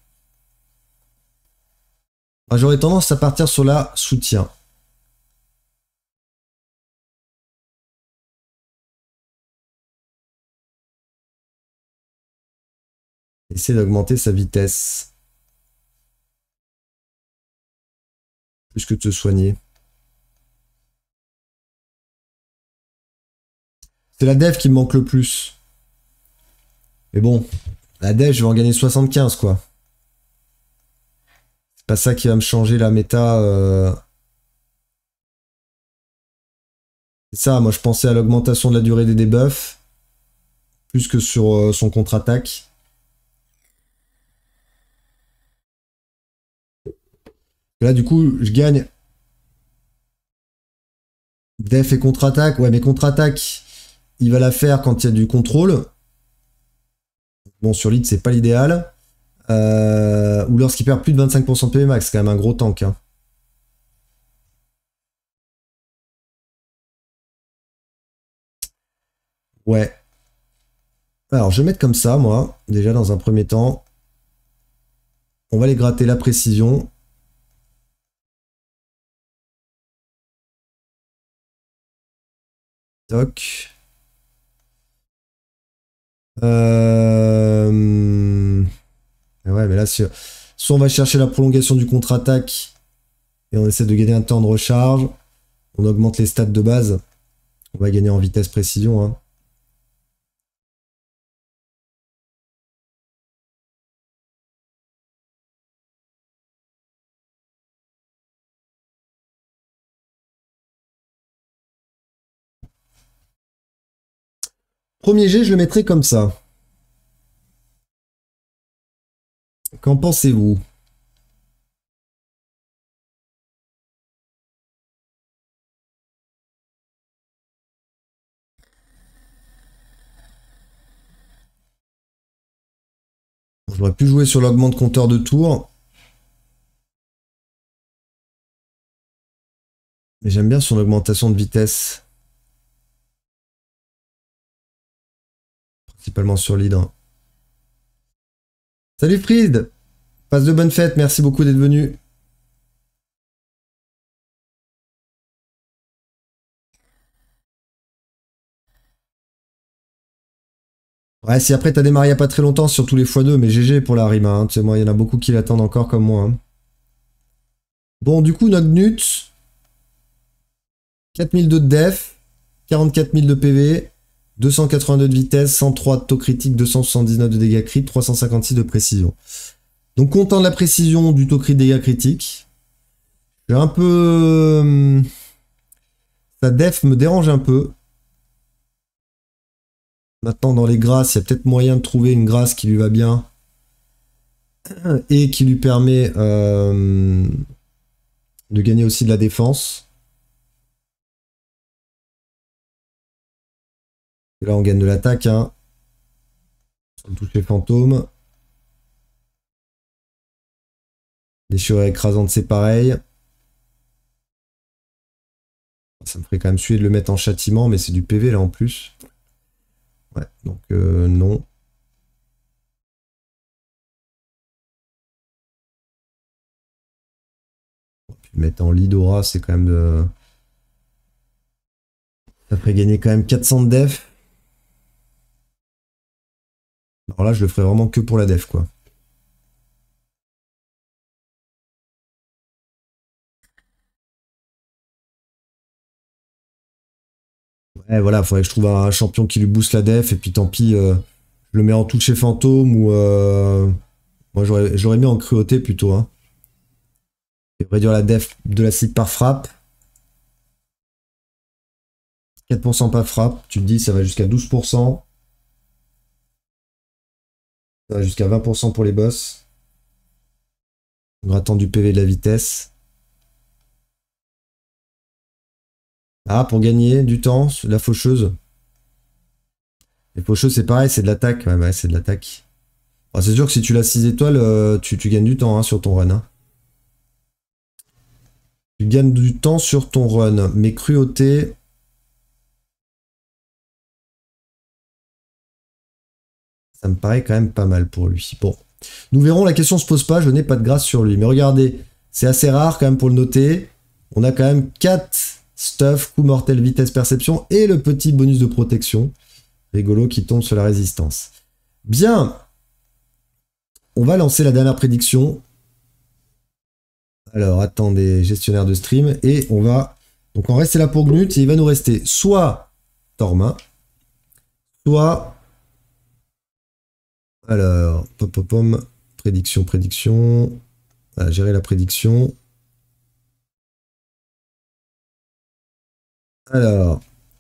J'aurais tendance à partir sur la soutien. Essayer d'augmenter sa vitesse. Plus que de se soigner. C'est la def qui me manque le plus. Mais bon, la def, je vais en gagner 75, quoi. C'est pas ça qui va me changer la méta. C'est ça, moi je pensais à l'augmentation de la durée des debuffs. Plus que sur son contre-attaque. Là, du coup, je gagne def et contre-attaque. Ouais, mais contre-attaque, il va la faire quand il y a du contrôle. Bon, sur lead, c'est pas l'idéal. Ou lorsqu'il perd plus de 25% de PV max, c'est quand même un gros tank. Hein. Ouais. Alors, je vais mettre comme ça, moi, déjà dans un premier temps. On va les gratter la précision. Toc. Ouais, mais là, soit on va chercher la prolongation du contre-attaque et on essaie de gagner un temps de recharge. On augmente les stats de base. On va gagner en vitesse précision. Hein. Premier jet, je le mettrai comme ça. Qu'en pensez-vous? J'aurais pu jouer sur l'augment de compteur de tour. Mais j'aime bien son augmentation de vitesse. Principalement sur l'hydre. Salut Fried! Passe de bonnes fêtes, merci beaucoup d'être venu. Ouais, si après t'as démarré il y a pas très longtemps sur tous les x2, mais GG pour la rima. Hein. Tu sais, moi, il y en a beaucoup qui l'attendent encore comme moi. Hein. Bon, du coup, Nognut. 4002 de def, 44 000 de PV, 282 de vitesse, 103 de taux critique, 279 de dégâts crit, 356 de précision. Donc content de la précision du taux crit de dégâts critiques. J'ai un peu... Sa def me dérange un peu. Maintenant dans les grâces, il y a peut-être moyen de trouver une grâce qui lui va bien. Et qui lui permet de gagner aussi de la défense. Et là, on gagne de l'attaque. Hein. Sur le toucher fantôme. Déchirure écrasante, c'est pareil. Ça me ferait quand même suer de le mettre en châtiment, mais c'est du PV là en plus. Ouais, donc non. Puis le mettre en Lidora, c'est quand même de... Ça ferait gagner quand même 400 de def. Alors là, je le ferais vraiment que pour la def, quoi. Ouais, voilà, faudrait que je trouve un champion qui lui booste la def, et puis tant pis, je le mets en toucher fantôme, ou... Moi, j'aurais mis en cruauté, plutôt, hein. Et réduire la def de la cible par frappe. 4% par frappe, tu te dis, ça va jusqu'à 12%. Ça va jusqu'à 20% pour les boss. Grattant du PV et de la vitesse. Ah, pour gagner du temps, la faucheuse. Les faucheuses, c'est pareil, c'est de l'attaque. Ouais, c'est de l'attaque. Bon, c'est sûr que si tu l'as 6 étoiles, tu gagnes du temps hein, sur ton run. Hein. Tu gagnes du temps sur ton run. Mais cruauté... Ça me paraît quand même pas mal pour lui. Bon, nous verrons, la question se pose pas, je n'ai pas de grâce sur lui. Mais regardez, c'est assez rare quand même pour le noter. On a quand même 4 stuff, coup mortel, vitesse, perception et le petit bonus de protection. Rigolo qui tombe sur la résistance. Bien, on va lancer la dernière prédiction. Alors, attendez, gestionnaire de stream. Et on va... Donc on reste là pour Gnut et il va nous rester soit Torma, soit... Alors, pom pom pom, prédiction, prédiction. Voilà, gérer la prédiction. Alors,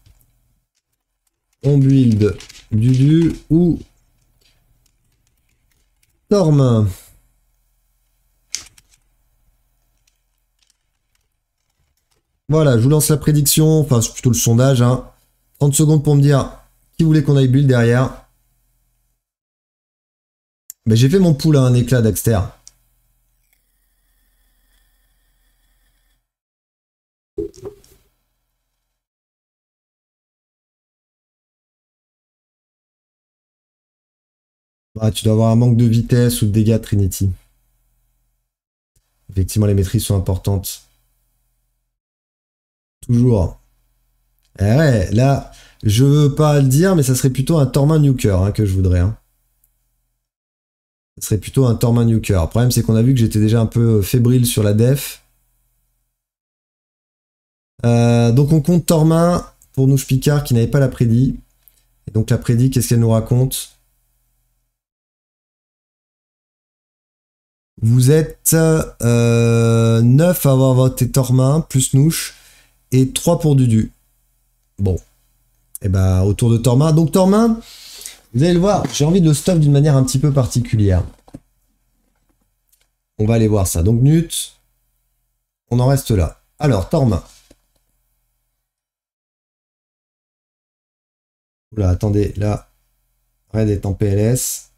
on build Dudu ou Torm. Voilà, je vous lance la prédiction, enfin c'est plutôt le sondage. Hein. 30 secondes pour me dire qui voulait qu'on aille build derrière. Ben, j'ai fait mon pool à un éclat d'Axter. Ah, tu dois avoir un manque de vitesse ou de dégâts Trinity. Effectivement, les maîtrises sont importantes. Toujours. Eh ouais, là, je veux pas le dire, mais ça serait plutôt un Tormin Nuker hein, que je voudrais. Hein. Ça serait plutôt un Tormin Nuker. Le problème, c'est qu'on a vu que j'étais déjà un peu fébrile sur la def. Donc on compte Tormin pour nous Picard qui n'avait pas la prédit. Et donc la prédit, qu'est-ce qu'elle nous raconte? Vous êtes 9 à avoir voté Tormin, plus Nouche, et 3 pour Dudu. Bon. Et bah autour de Tormin. Donc Tormin, vous allez le voir, j'ai envie de le stuff d'une manière un petit peu particulière. On va aller voir ça. Donc Nut, on en reste là. Alors, Tormin. Oula, attendez, là, Red est en PLS.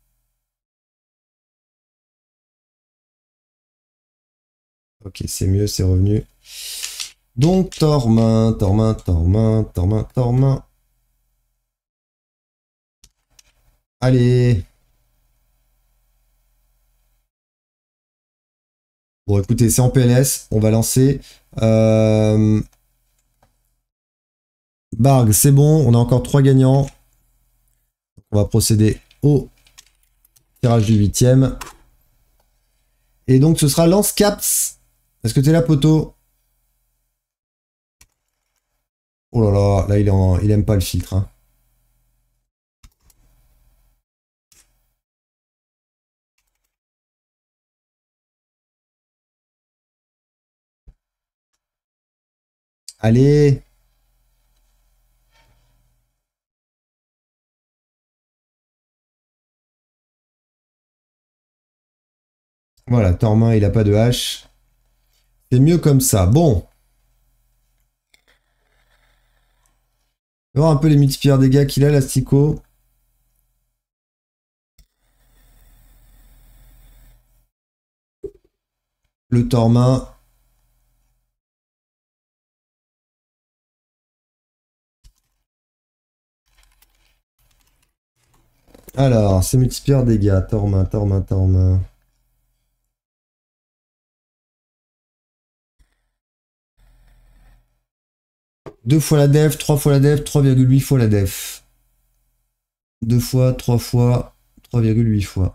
Ok, c'est mieux, c'est revenu. Donc, Tormin, Tormin, Tormin, Tormin, Tormin. Allez. Bon, écoutez, c'est en PLS. On va lancer. Barg, c'est bon. On a encore 3 gagnants. On va procéder au tirage du 8e. Et donc, ce sera Lance Caps. Est-ce que t'es là, poteau? Oh là là, là, il aime pas le filtre. Hein. Allez. Voilà, Tormin, il a pas de hache. C'est mieux comme ça. Bon. On va voir un peu les multipliers dégâts qu'il a, l'Astico. Le Tormin. Alors, c'est multiplier dégâts. Tormin, Tormin, Tormin. Deux fois la def, 3 fois la def, 3,8 fois la def. 2 fois, 3 fois, 3,8 fois.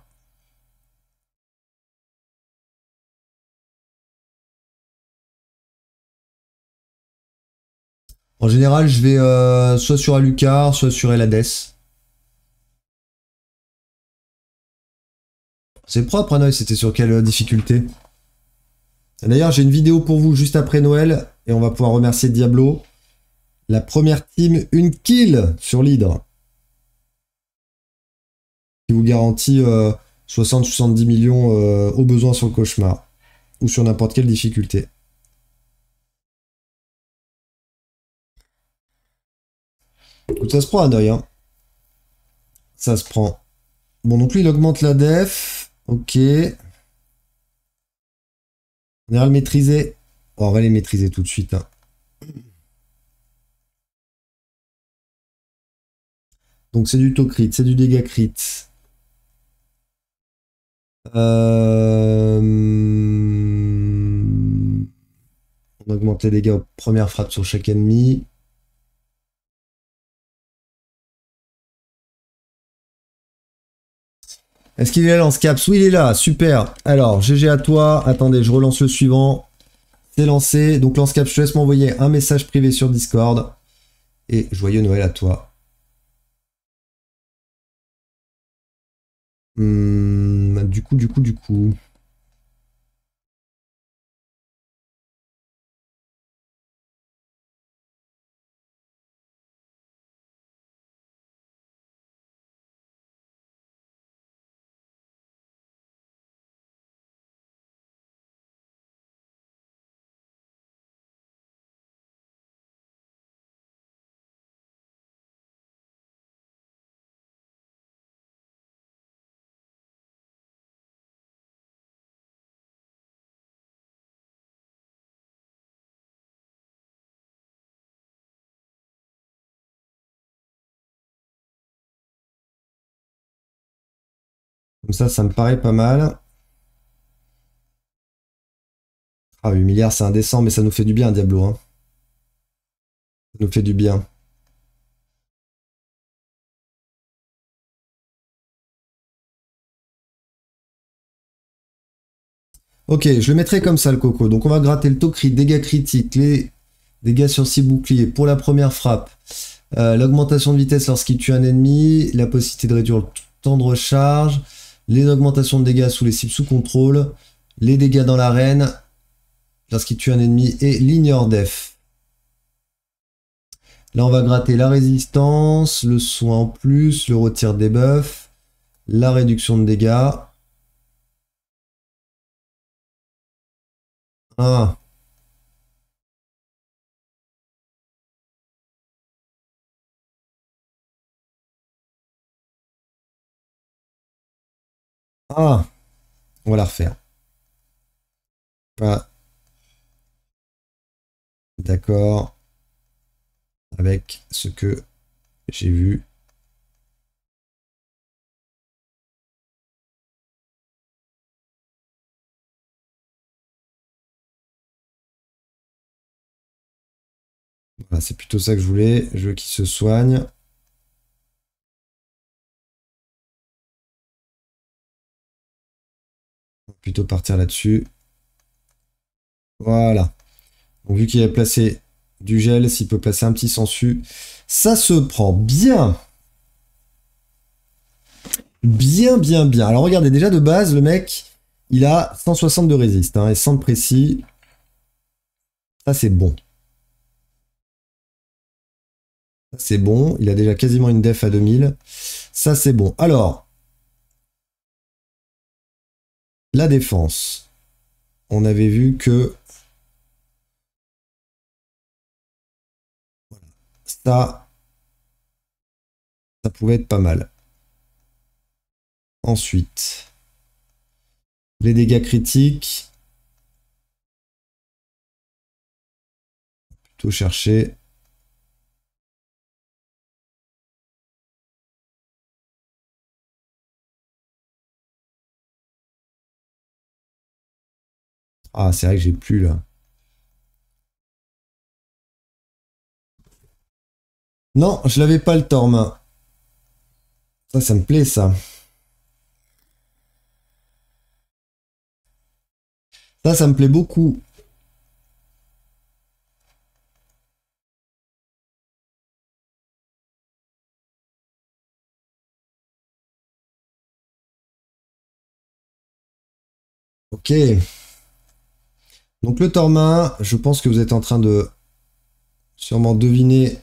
En général, je vais soit sur Alucard, soit sur Elades. C'est propre, hein, c'était sur quelle difficulté? D'ailleurs, j'ai une vidéo pour vous juste après Noël, et on va pouvoir remercier Diablo. La première team, une kill sur l'hydre. Qui vous garantit 60-70 millions au besoin sur le cauchemar. Ou sur n'importe quelle difficulté. Écoute, ça se prend un œil, hein. Ça se prend. Bon, donc lui, il augmente la def. Ok. On ira le maîtriser. Bon, on va les maîtriser tout de suite. Hein. Donc c'est du taux crit, c'est du dégât crit. On augmente les dégâts aux premières frappes sur chaque ennemi. Est-ce qu'il est là, Lance Caps? Oui, il est là, super. Alors, GG à toi. Attendez, je relance le suivant. C'est lancé. Donc, Lance Caps, je te laisse m'envoyer un message privé sur Discord. Et joyeux Noël à toi. Du coup. Comme ça me paraît pas mal. Ah, 8 milliards, c'est indécent, mais ça nous fait du bien, Diablo, hein. Ça nous fait du bien. Ok, je le mettrai comme ça, le coco. Donc on va gratter le taux crit, dégâts critiques, les dégâts sur 6 boucliers pour la première frappe. L'augmentation de vitesse lorsqu'il tue un ennemi, la possibilité de réduire le temps de recharge, les augmentations de dégâts sous les cibles sous contrôle, les dégâts dans l'arène lorsqu'il tue un ennemi et l'ignore def. Là, on va gratter la résistance, le soin en plus, le retire des buffs, la réduction de dégâts. Ah, ah, on va la refaire. Voilà, d'accord avec ce que j'ai vu. Voilà, c'est plutôt ça que je voulais. Je veux qu'il se soigne. On va plutôt partir là-dessus. Voilà. Donc, vu qu'il a placé du gel, s'il peut placer un petit sensu, ça se prend bien. Bien, bien, bien. Alors, regardez, déjà de base, le mec, il a 160 de résist hein, et 100 de précis. Ça, c'est bon. Ça, c'est bon. Il a déjà quasiment une def à 2000. Ça, c'est bon. Alors, la défense. On avait vu que ça, ça pouvait être pas mal. Ensuite, les dégâts critiques. Tout chercher. Ah, c'est vrai que j'ai plus là. Non, je l'avais pas le Tormin. Ça me plaît ça. Ça me plaît beaucoup. Ok. Donc le Tormin, je pense que vous êtes en train de sûrement deviner.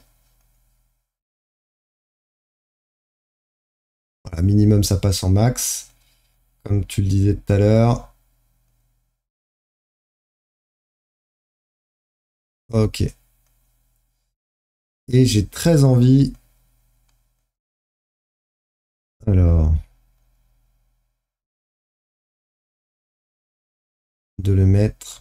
Voilà, minimum ça passe en max. Comme tu le disais tout à l'heure. Ok. Et j'ai très envie. Alors. De le mettre.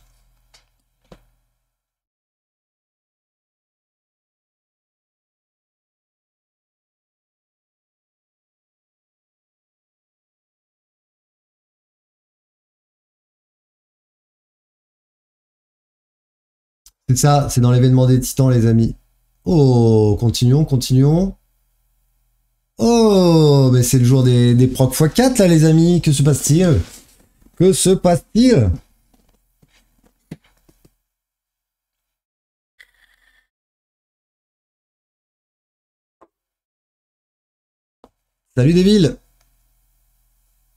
C'est ça, c'est dans l'événement des Titans, les amis. Oh, continuons, continuons. Oh, mais c'est le jour des proc x4 là, les amis. Que se passe-t-il? Que se passe-t-il? Salut Devil.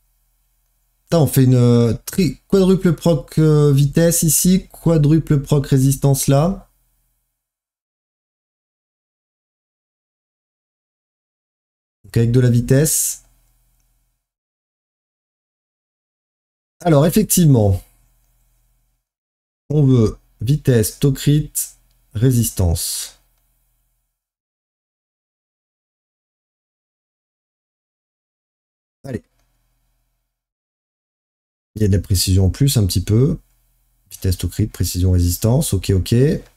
Putain, on fait une quadruple proc vitesse ici, quadruple proc résistance là. Donc avec de la vitesse. Alors effectivement, on veut vitesse, tocrit, résistance. Allez. Il y a de la précision en plus un petit peu. Vitesse, tocrit, précision, résistance. Ok, ok.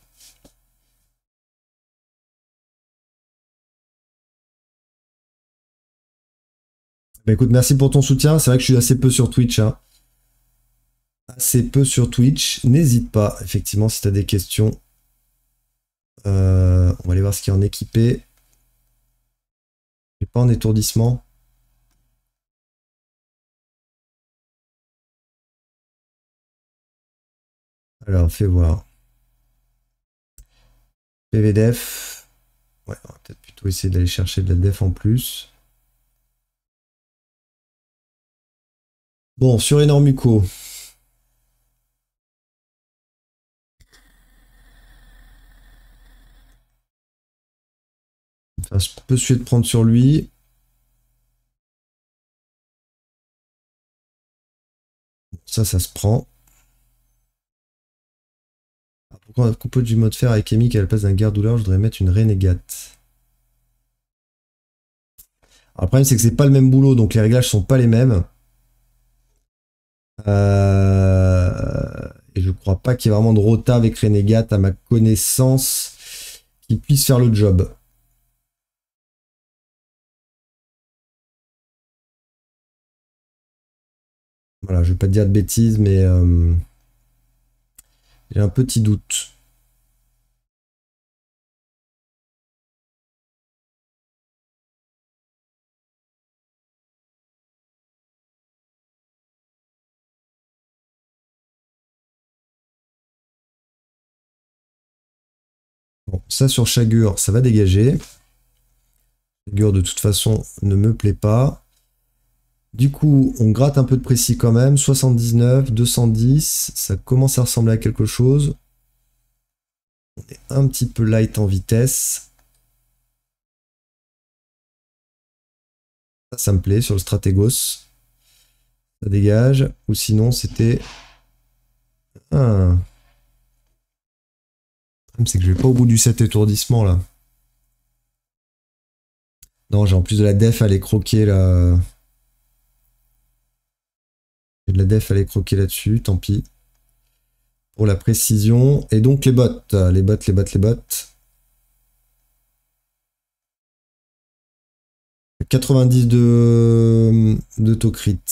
Bah écoute, merci pour ton soutien. C'est vrai que je suis assez peu sur Twitch. Hein. Assez peu sur Twitch. N'hésite pas, effectivement, si tu as des questions. On va aller voir ce qu'il y a en équipé. J'ai pas en étourdissement. Alors, fais voir. PVDef. Ouais, on va peut-être plutôt essayer d'aller chercher de la def en plus. Bon, sur Enormuco. Enfin, je peux essayer de prendre sur lui. Ça se prend. Pourquoi un compo du mode fer avec Amy à la place d'un garde-douleur, je voudrais mettre une Renegate. Alors, le problème, c'est que c'est pas le même boulot, donc les réglages sont pas les mêmes. Et je crois pas qu'il y ait vraiment de rota avec Renegade, à ma connaissance, qui puisse faire le job. Voilà, je vais pas te dire de bêtises, mais j'ai un petit doute. Bon, ça sur Chagur, ça va dégager. Chagur, de toute façon, ne me plaît pas. Du coup, on gratte un peu de précis quand même. 79, 210, ça commence à ressembler à quelque chose. On est un petit peu light en vitesse. Ça me plaît sur le Stratégos. Ça dégage. Ou sinon, c'était... Ah. Le problème, c'est que je vais pas au bout du 7 étourdissement, là. Non, j'ai en plus de la def à aller croquer, là. J'ai de la def à aller croquer là-dessus, tant pis. Pour la précision. Et donc, les bots. Les bots, les bots, les bots. 90 de Tocrit.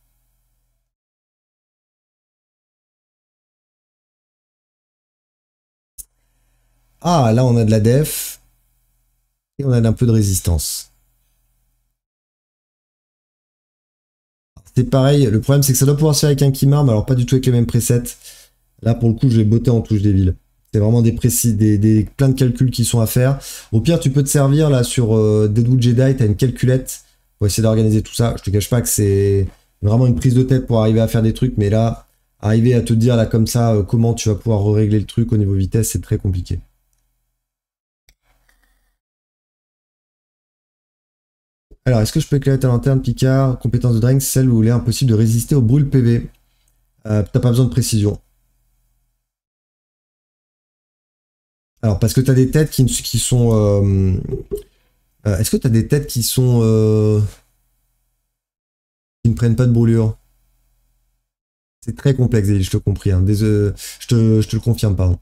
Ah, là, on a de la def. Et on a un peu de résistance. C'est pareil, le problème c'est que ça doit pouvoir se faire avec un Kimar, mais alors pas du tout avec les mêmes presets. Là, pour le coup, je vais botter en touche des villes. C'est vraiment des précis, plein de calculs qui sont à faire. Au pire, tu peux te servir là sur Deadwood Jedi, tu as une calculette pour essayer d'organiser tout ça. Je te cache pas que c'est vraiment une prise de tête pour arriver à faire des trucs, mais là, arriver à te dire là comme ça comment tu vas pouvoir régler le truc au niveau vitesse, c'est très compliqué. Alors, est-ce que je peux éclairer ta lanterne, Picard? Compétence de Drain, celle où il est impossible de résister au brûle PV. T'as pas besoin de précision. Alors, parce que t'as des têtes qui sont... est-ce que t'as des têtes qui sont... qui ne prennent pas de brûlure? C'est très complexe, je te compris. Hein. Je te le confirme, pardon.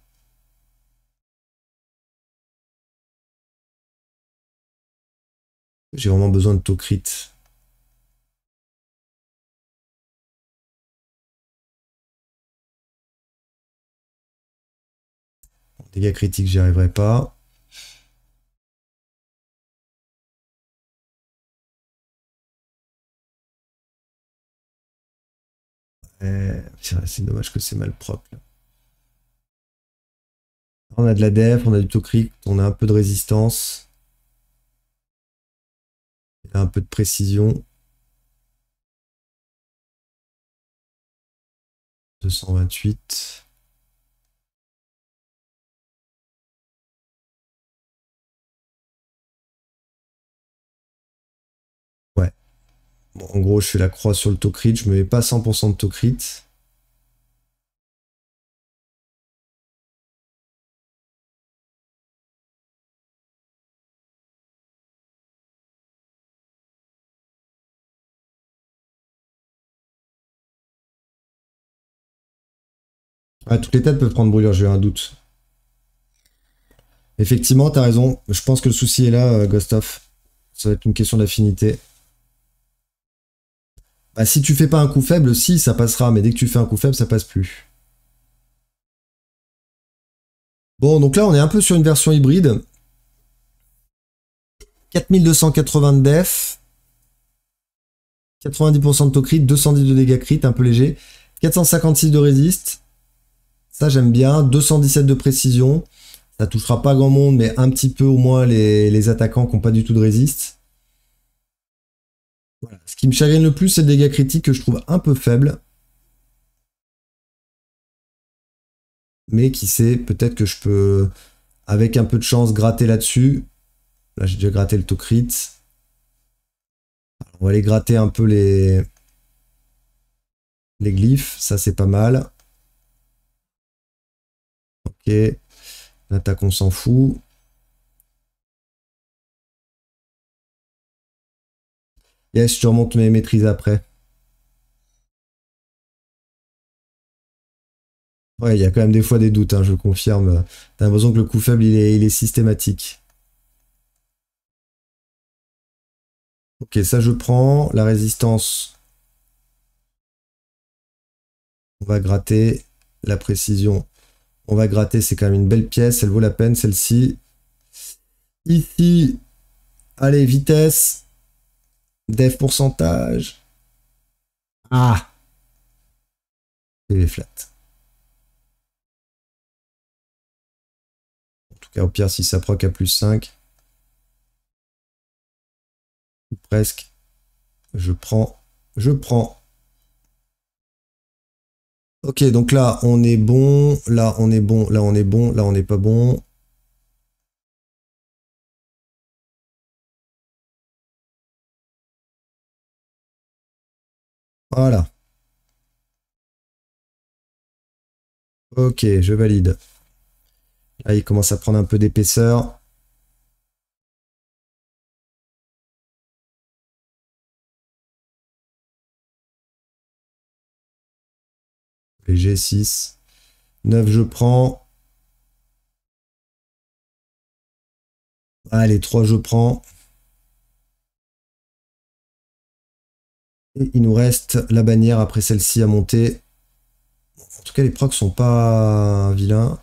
J'ai vraiment besoin de Tocrit. Dégâts critiques, j'y arriverai pas. C'est dommage que c'est mal propre. Là. On a de la def, on a du Tocrit, on a un peu de résistance. Un peu de précision. 228. Ouais. Bon, en gros, je fais la croix sur le taux crit. Je me mets pas 100% de taux crit. Ouais, toutes les têtes peuvent prendre brûlure, j'ai un doute. Effectivement, t'as raison. Je pense que le souci est là, Ghostoff. Ça va être une question d'affinité. Bah, si tu fais pas un coup faible, si, ça passera. Mais dès que tu fais un coup faible, ça passe plus. Bon, donc là, on est un peu sur une version hybride. 4280 de def. 90% de taux crit, 210 de dégâts crit, un peu léger. 456 de résist. Ça, j'aime bien. 217 de précision. Ça touchera pas grand monde, mais un petit peu au moins les attaquants qui n'ont pas du tout de résist. Voilà. Ce qui me chagrine le plus, c'est le dégâts critiques que je trouve un peu faible. Mais qui sait, peut-être que je peux, avec un peu de chance, gratter là-dessus. Là, j'ai déjà gratté le taux crit. On va aller gratter un peu les glyphes. Ça, c'est pas mal. Ok. L'attaque, on s'en fout. Yes, je remonte mes maîtrises après. Ouais, il y a quand même des fois des doutes, hein, je confirme. T'as l'impression que le coup faible, il est systématique. Ok, ça je prends. La résistance, on va gratter. La précision, on va gratter. C'est quand même une belle pièce. Elle vaut la peine, celle-ci. Ici, allez, vitesse. Dev pourcentage. Ah, PV flat. En tout cas, au pire, si ça proc à plus 5. Presque. Je prends. Je prends. Ok, donc là, on est bon. Là, on est bon. Là, on est bon. Là, on n'est pas bon. Voilà. Ok, je valide. Là, il commence à prendre un peu d'épaisseur. Les G6. 9, je prends. Allez, 3, je prends. Et il nous reste la bannière après celle-ci à monter. En tout cas, les procs sont pas vilains.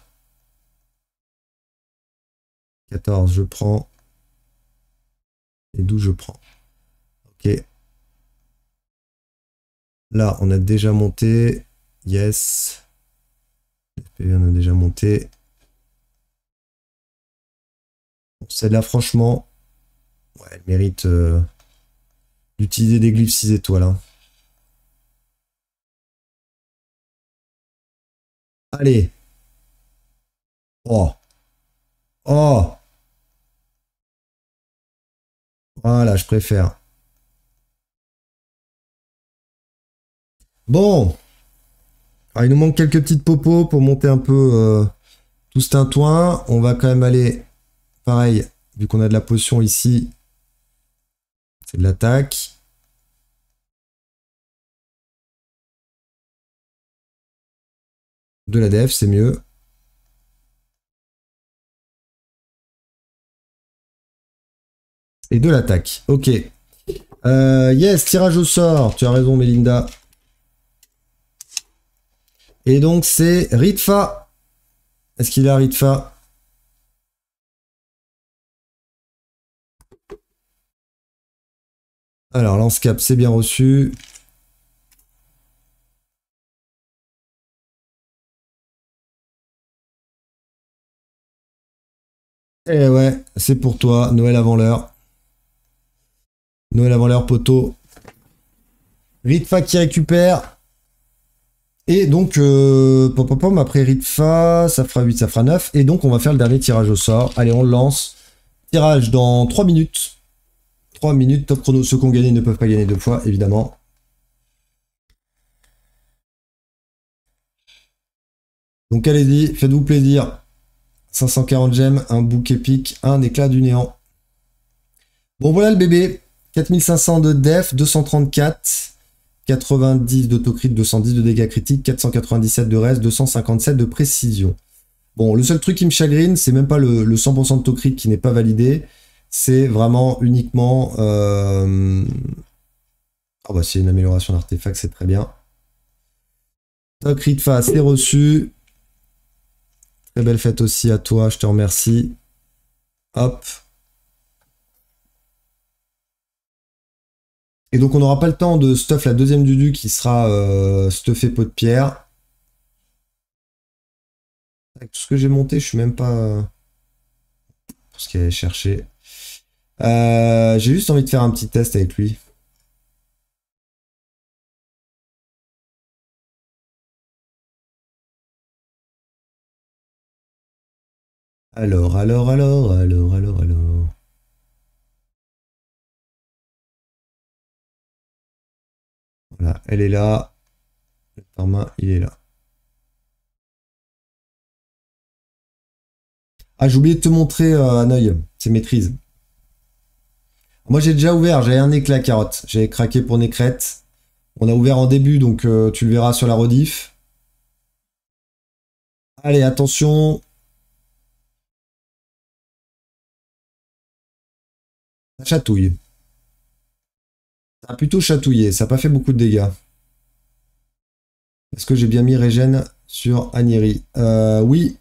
14, je prends. Et 12, je prends. Ok. Là, on a déjà monté. Yes. FPV, on a déjà monté. Bon, celle-là, franchement, ouais, elle mérite d'utiliser des glyphes 6 étoiles. Hein. Allez. Oh. Oh. Voilà, je préfère. Bon. Alors, il nous manque quelques petites popos pour monter un peu tout ce tintouin. On va quand même aller, pareil, vu qu'on a de la potion ici, c'est de l'attaque. De la def, c'est mieux. Et de l'attaque. Ok. Yes, tirage au sort. Tu as raison, Melinda. Et donc, c'est Ritfa. Est-ce qu'il a Ritfa? Alors, lance-cap, c'est bien reçu. Et ouais, c'est pour toi. Noël avant l'heure. Noël avant l'heure, poteau. Ritfa qui récupère. Et donc, pom, pom, pom, après Ritfa, ça fera 8, ça fera 9. Et donc, on va faire le dernier tirage au sort. Allez, on le lance. Tirage dans 3 minutes. 3 minutes, top chrono. Ceux qui ont gagné ne peuvent pas gagner deux fois, évidemment. Donc, allez-y, faites-vous plaisir. 540 gemmes, un bouc épique, un éclat du néant. Bon, voilà le bébé. 4500 de def, 234, 90 d'autocrit, 210 de dégâts critiques, 497 de reste, 257 de précision. Bon, le seul truc qui me chagrine, c'est même pas le 100% de taux-crit qui n'est pas validé. C'est vraiment uniquement... Ah bah c'est une amélioration d'artefact, c'est très bien. Taux-crit de face, c'est reçu. Très belle fête aussi à toi, je te remercie. Hop. Et donc on n'aura pas le temps de stuff la deuxième Dudu qui sera stuffé pot de pierre. Avec tout ce que j'ai monté, je suis même pas... pour ce qu'il allait chercher. J'ai juste envie de faire un petit test avec lui. Alors. Voilà, elle est là. Le Karma, il est là. Ah, j'ai oublié de te montrer un œil, ses maîtrises. Moi, j'ai déjà ouvert, j'avais un éclat carotte. J'avais craqué pour Nécrette. On a ouvert en début, donc tu le verras sur la rediff. Allez, attention. Ça chatouille. Ça a plutôt chatouillé, ça n'a pas fait beaucoup de dégâts. Est-ce que j'ai bien mis Régène sur Aniri? Oui.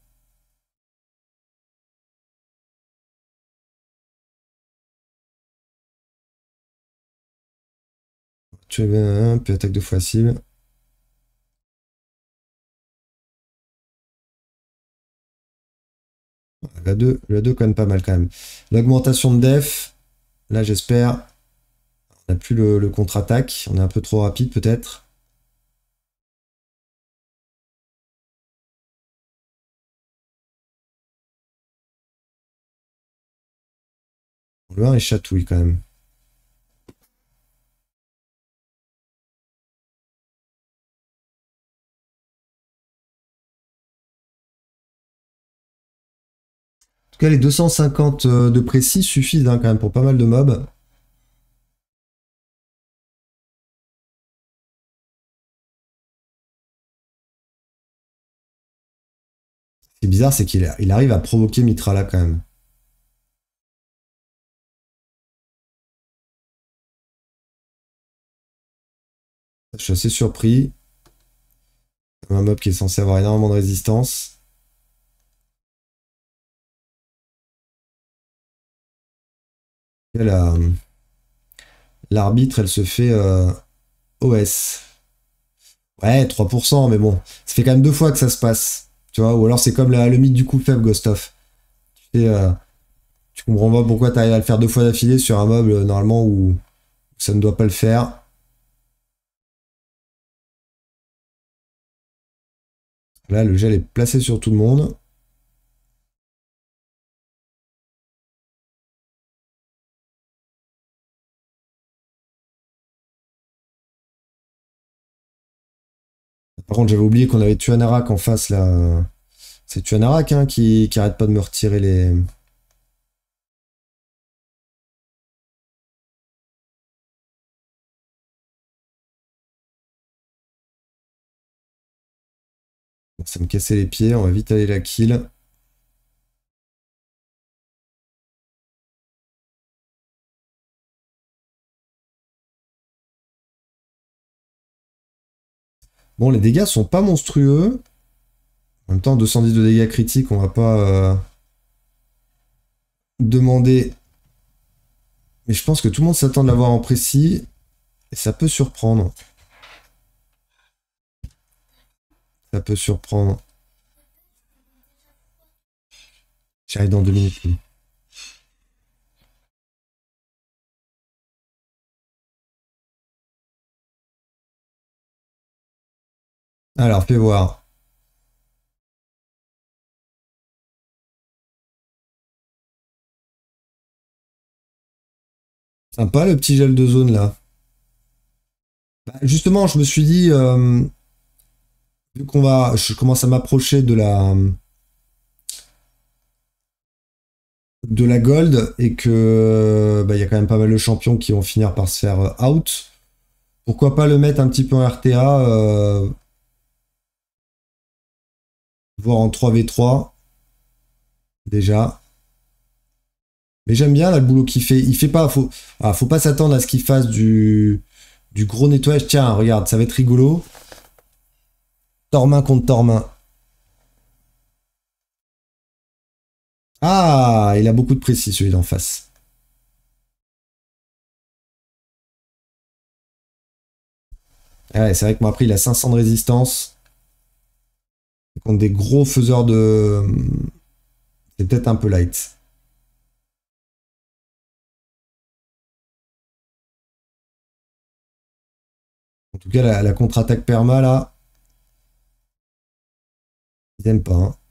Tu avais un, puis attaque de fois cible. La 2 quand même pas mal quand même. L'augmentation de def, là j'espère. On n'a plus le contre-attaque, on est un peu trop rapide peut-être. Le 1 est chatouille quand même. En tout cas, les 250 de précis suffisent hein, quand même pour pas mal de mobs. Ce qui est bizarre, c'est qu'il arrive à provoquer Mitrala quand même. Je suis assez surpris. Un mob qui est censé avoir énormément de résistance. Et l'arbitre, elle se fait OS. Ouais, 3%, mais bon. Ça fait quand même deux fois que ça se passe. Tu vois, ou alors c'est comme le mythe du coup faible, Ghost of. Tu, fais, tu comprends pas pourquoi tu arrives à le faire deux fois d'affilée sur un mob normalement où ça ne doit pas le faire. Là, le gel est placé sur tout le monde. Par contre, j'avais oublié qu'on avait Tuanarak en face là. C'est Tuanarak hein, qui arrête pas de me retirer les. Ça me cassait les pieds, on va vite aller la kill. Bon, les dégâts sont pas monstrueux. En même temps, 210 de dégâts critiques, on va pas demander. Mais je pense que tout le monde s'attend de l'avoir en précis. Et ça peut surprendre. Ça peut surprendre. J'arrive dans 2 minutes. Alors, fais voir. Sympa le petit gel de zone là. Bah, justement, je me suis dit, vu je commence à m'approcher de la gold et que bah, y a quand même pas mal de champions qui vont finir par se faire out. Pourquoi pas le mettre un petit peu en RTA, voire en 3v3 déjà. Mais j'aime bien là, le boulot qu'il fait. Il fait pas, faut pas s'attendre à ce qu'il fasse du gros nettoyage. Tiens, regarde, ça va être rigolo. Tormain contre Tormain. Ah, il a beaucoup de précis celui d'en face. Ah ouais, c'est vrai que moi après il a 500 de résistance. Contre des gros faiseurs de... C'est peut-être un peu light. En tout cas, la contre-attaque perma là, ils aiment pas. Hein.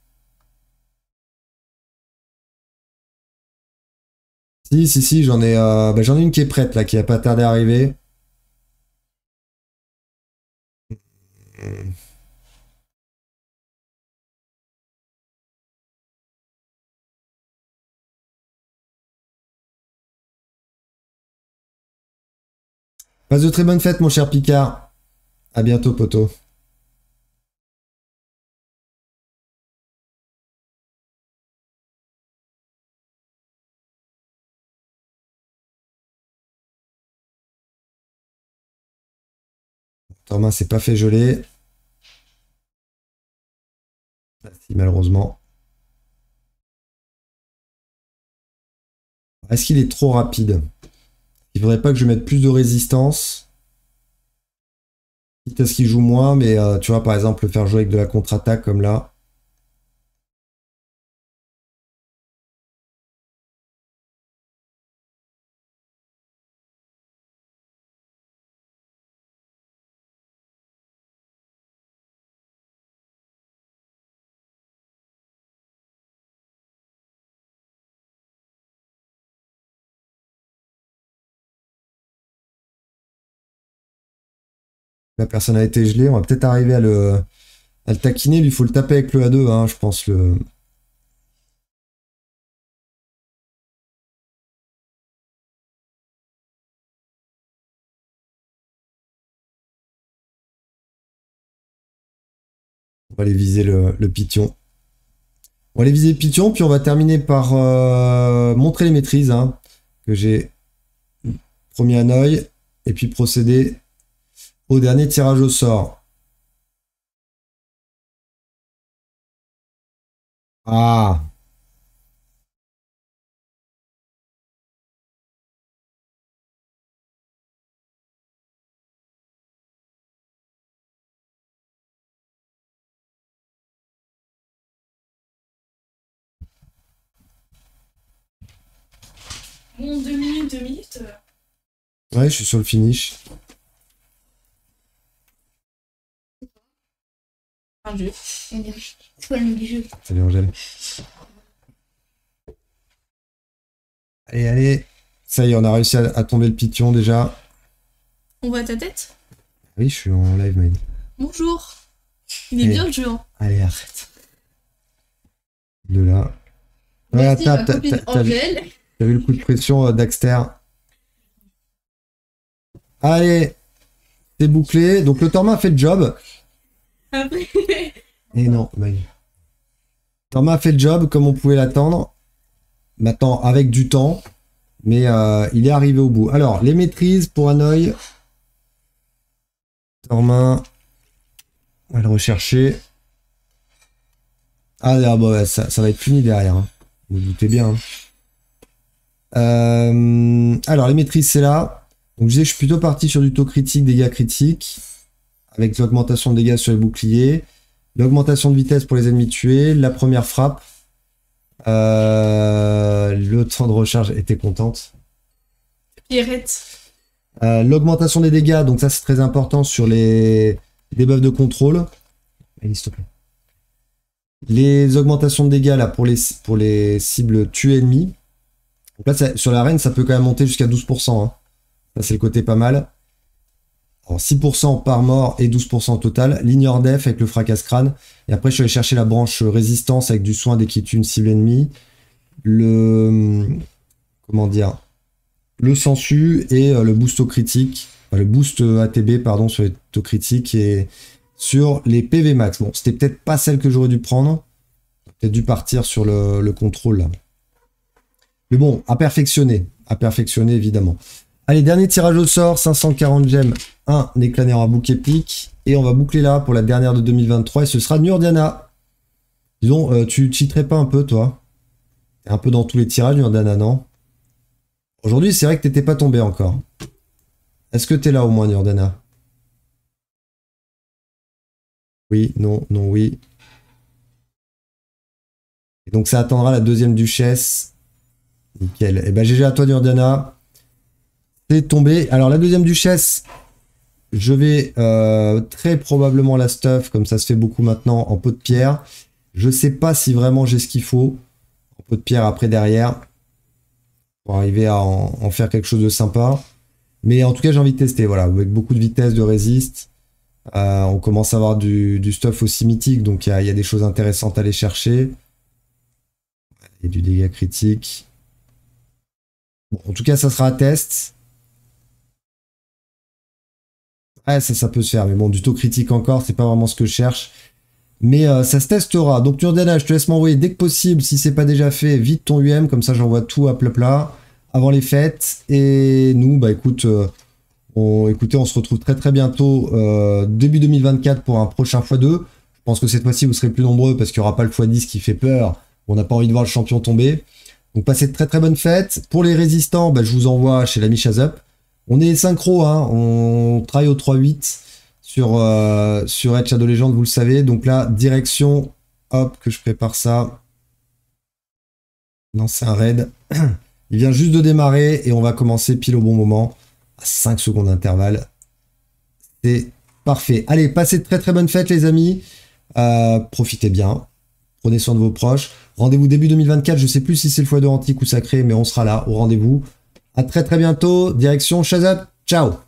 Si, j'en ai, j'en ai une qui est prête là, qui a pas tardé à arriver. Passe de très bonnes fêtes, mon cher Picard. À bientôt, poto. Thomas s'est pas fait geler. Ah, si, malheureusement. Est-ce qu'il est trop rapide? Il faudrait pas que je mette plus de résistance. Quitte à ce qu'il joue moins, mais tu vois, par exemple, le faire jouer avec de la contre-attaque comme là. La personne a été gelée, on va peut-être arriver à le taquiner. Lui, il faut le taper avec le A2, hein, je pense. On va aller viser le piton. On va aller viser le piton, puis on va terminer par montrer les maîtrises hein, que j'ai promis à Noy, et puis procéder au dernier tirage au sort. Ah! Bon, 2 minutes, 2 minutes. Ouais, je suis sur le finish. Un jeu. C'est quoi le nom du jeu? Salut Angèle. Allez. Ça y est, on a réussi à tomber le piton déjà. On voit ta tête? Oui, je suis en live, Maïd. Bonjour. Il est Allez. bien le jeu, hein. Allez, arrête. De là. Ouais, Merci, ma t'as copine Angèle. vu le coup de pression d'Axter. Allez, c'est bouclé. Donc le Torma a fait le job. Après. Et non, Maïd. Torma a fait le job comme on pouvait l'attendre. Maintenant, avec du temps. Mais il est arrivé au bout. Alors, les maîtrises pour Hanoï. Torma. On va le rechercher. Ah, bah, ouais, ça va être fini derrière. Hein. Vous vous doutez bien. Hein. Alors, les maîtrises, c'est là. Donc, je disais que je suis plutôt parti sur du taux critique, dégâts critiques. Avec l'augmentation de dégâts sur les boucliers. L'augmentation de vitesse pour les ennemis tués. La première frappe. Le temps de recharge était contente. Pierrette. L'augmentation des dégâts, donc ça c'est très important sur les debuffs de contrôle. Allez, s'il te plaît. Les augmentations de dégâts là pour les cibles tuées ennemies. Donc là, sur l'arène, ça peut quand même monter jusqu'à 12%. Hein. Ça, c'est le côté pas mal. Alors, 6% par mort et 12% au total. Ligne hors def avec le fracasse-crâne. Et après, je suis allé chercher la branche résistance avec du soin dès qu'il tue une cible ennemie. Comment dire, le sensu et le boost au critique. Enfin, le boost ATB, pardon, sur les taux critiques et sur les PV max. Bon, c'était peut-être pas celle que j'aurais dû prendre. Peut-être dû partir sur le contrôle là. Mais bon, à perfectionner évidemment. Allez, dernier tirage au sort, 540 gemmes, un éclat néant à bouc épique. Et on va boucler là pour la dernière de 2023 et ce sera Nurdiana. Disons, tu cheaterais pas un peu toi? T'es un peu dans tous les tirages Nurdiana, non? Aujourd'hui, c'est vrai que t'étais pas tombé encore. Est-ce que t'es là au moins Nurdiana? Oui, non, non, oui. Et donc ça attendra la deuxième duchesse. Nickel. Et ben GG à toi Nurdiana. C'est tombé. Alors la deuxième duchesse, je vais très probablement la stuff, comme ça se fait beaucoup maintenant, en pot de pierre. Je sais pas si vraiment j'ai ce qu'il faut. En pot de pierre après derrière. Pour arriver à en faire quelque chose de sympa. Mais en tout cas j'ai envie de tester. Voilà, avec beaucoup de vitesse, de résiste. On commence à avoir du stuff aussi mythique. Donc il y a des choses intéressantes à aller chercher. Et du dégât critique. Bon, en tout cas ça sera à test. Ouais, ça peut se faire, mais bon, du taux critique encore, c'est pas vraiment ce que je cherche. Mais ça se testera. Donc Nurdiana, je te laisse m'envoyer dès que possible, si c'est pas déjà fait, vite ton UM, comme ça j'envoie tout à plat avant les fêtes. Et nous, bah écoute, écoutez, on se retrouve très très bientôt, début 2024 pour un prochain x2. Je pense que cette fois-ci vous serez plus nombreux parce qu'il n'y aura pas le x10 qui fait peur. On n'a pas envie de voir le champion tomber. Donc passez de très très bonnes fêtes. Pour les résistants, bah, je vous envoie chez l'ami Shazup. On est synchro, hein, on travaille au 3-8 sur Red Shadow Legends, vous le savez. Donc là, direction, hop, que je prépare ça. Lancer un raid. Il vient juste de démarrer et on va commencer pile au bon moment, à 5 secondes d'intervalle. C'est parfait. Allez, passez de très très bonnes fêtes les amis. Profitez bien. Prenez soin de vos proches. Rendez-vous début 2024, je ne sais plus si c'est le x2 antique ou sacré, mais on sera là au rendez-vous. À très très bientôt, direction Shazup, ciao!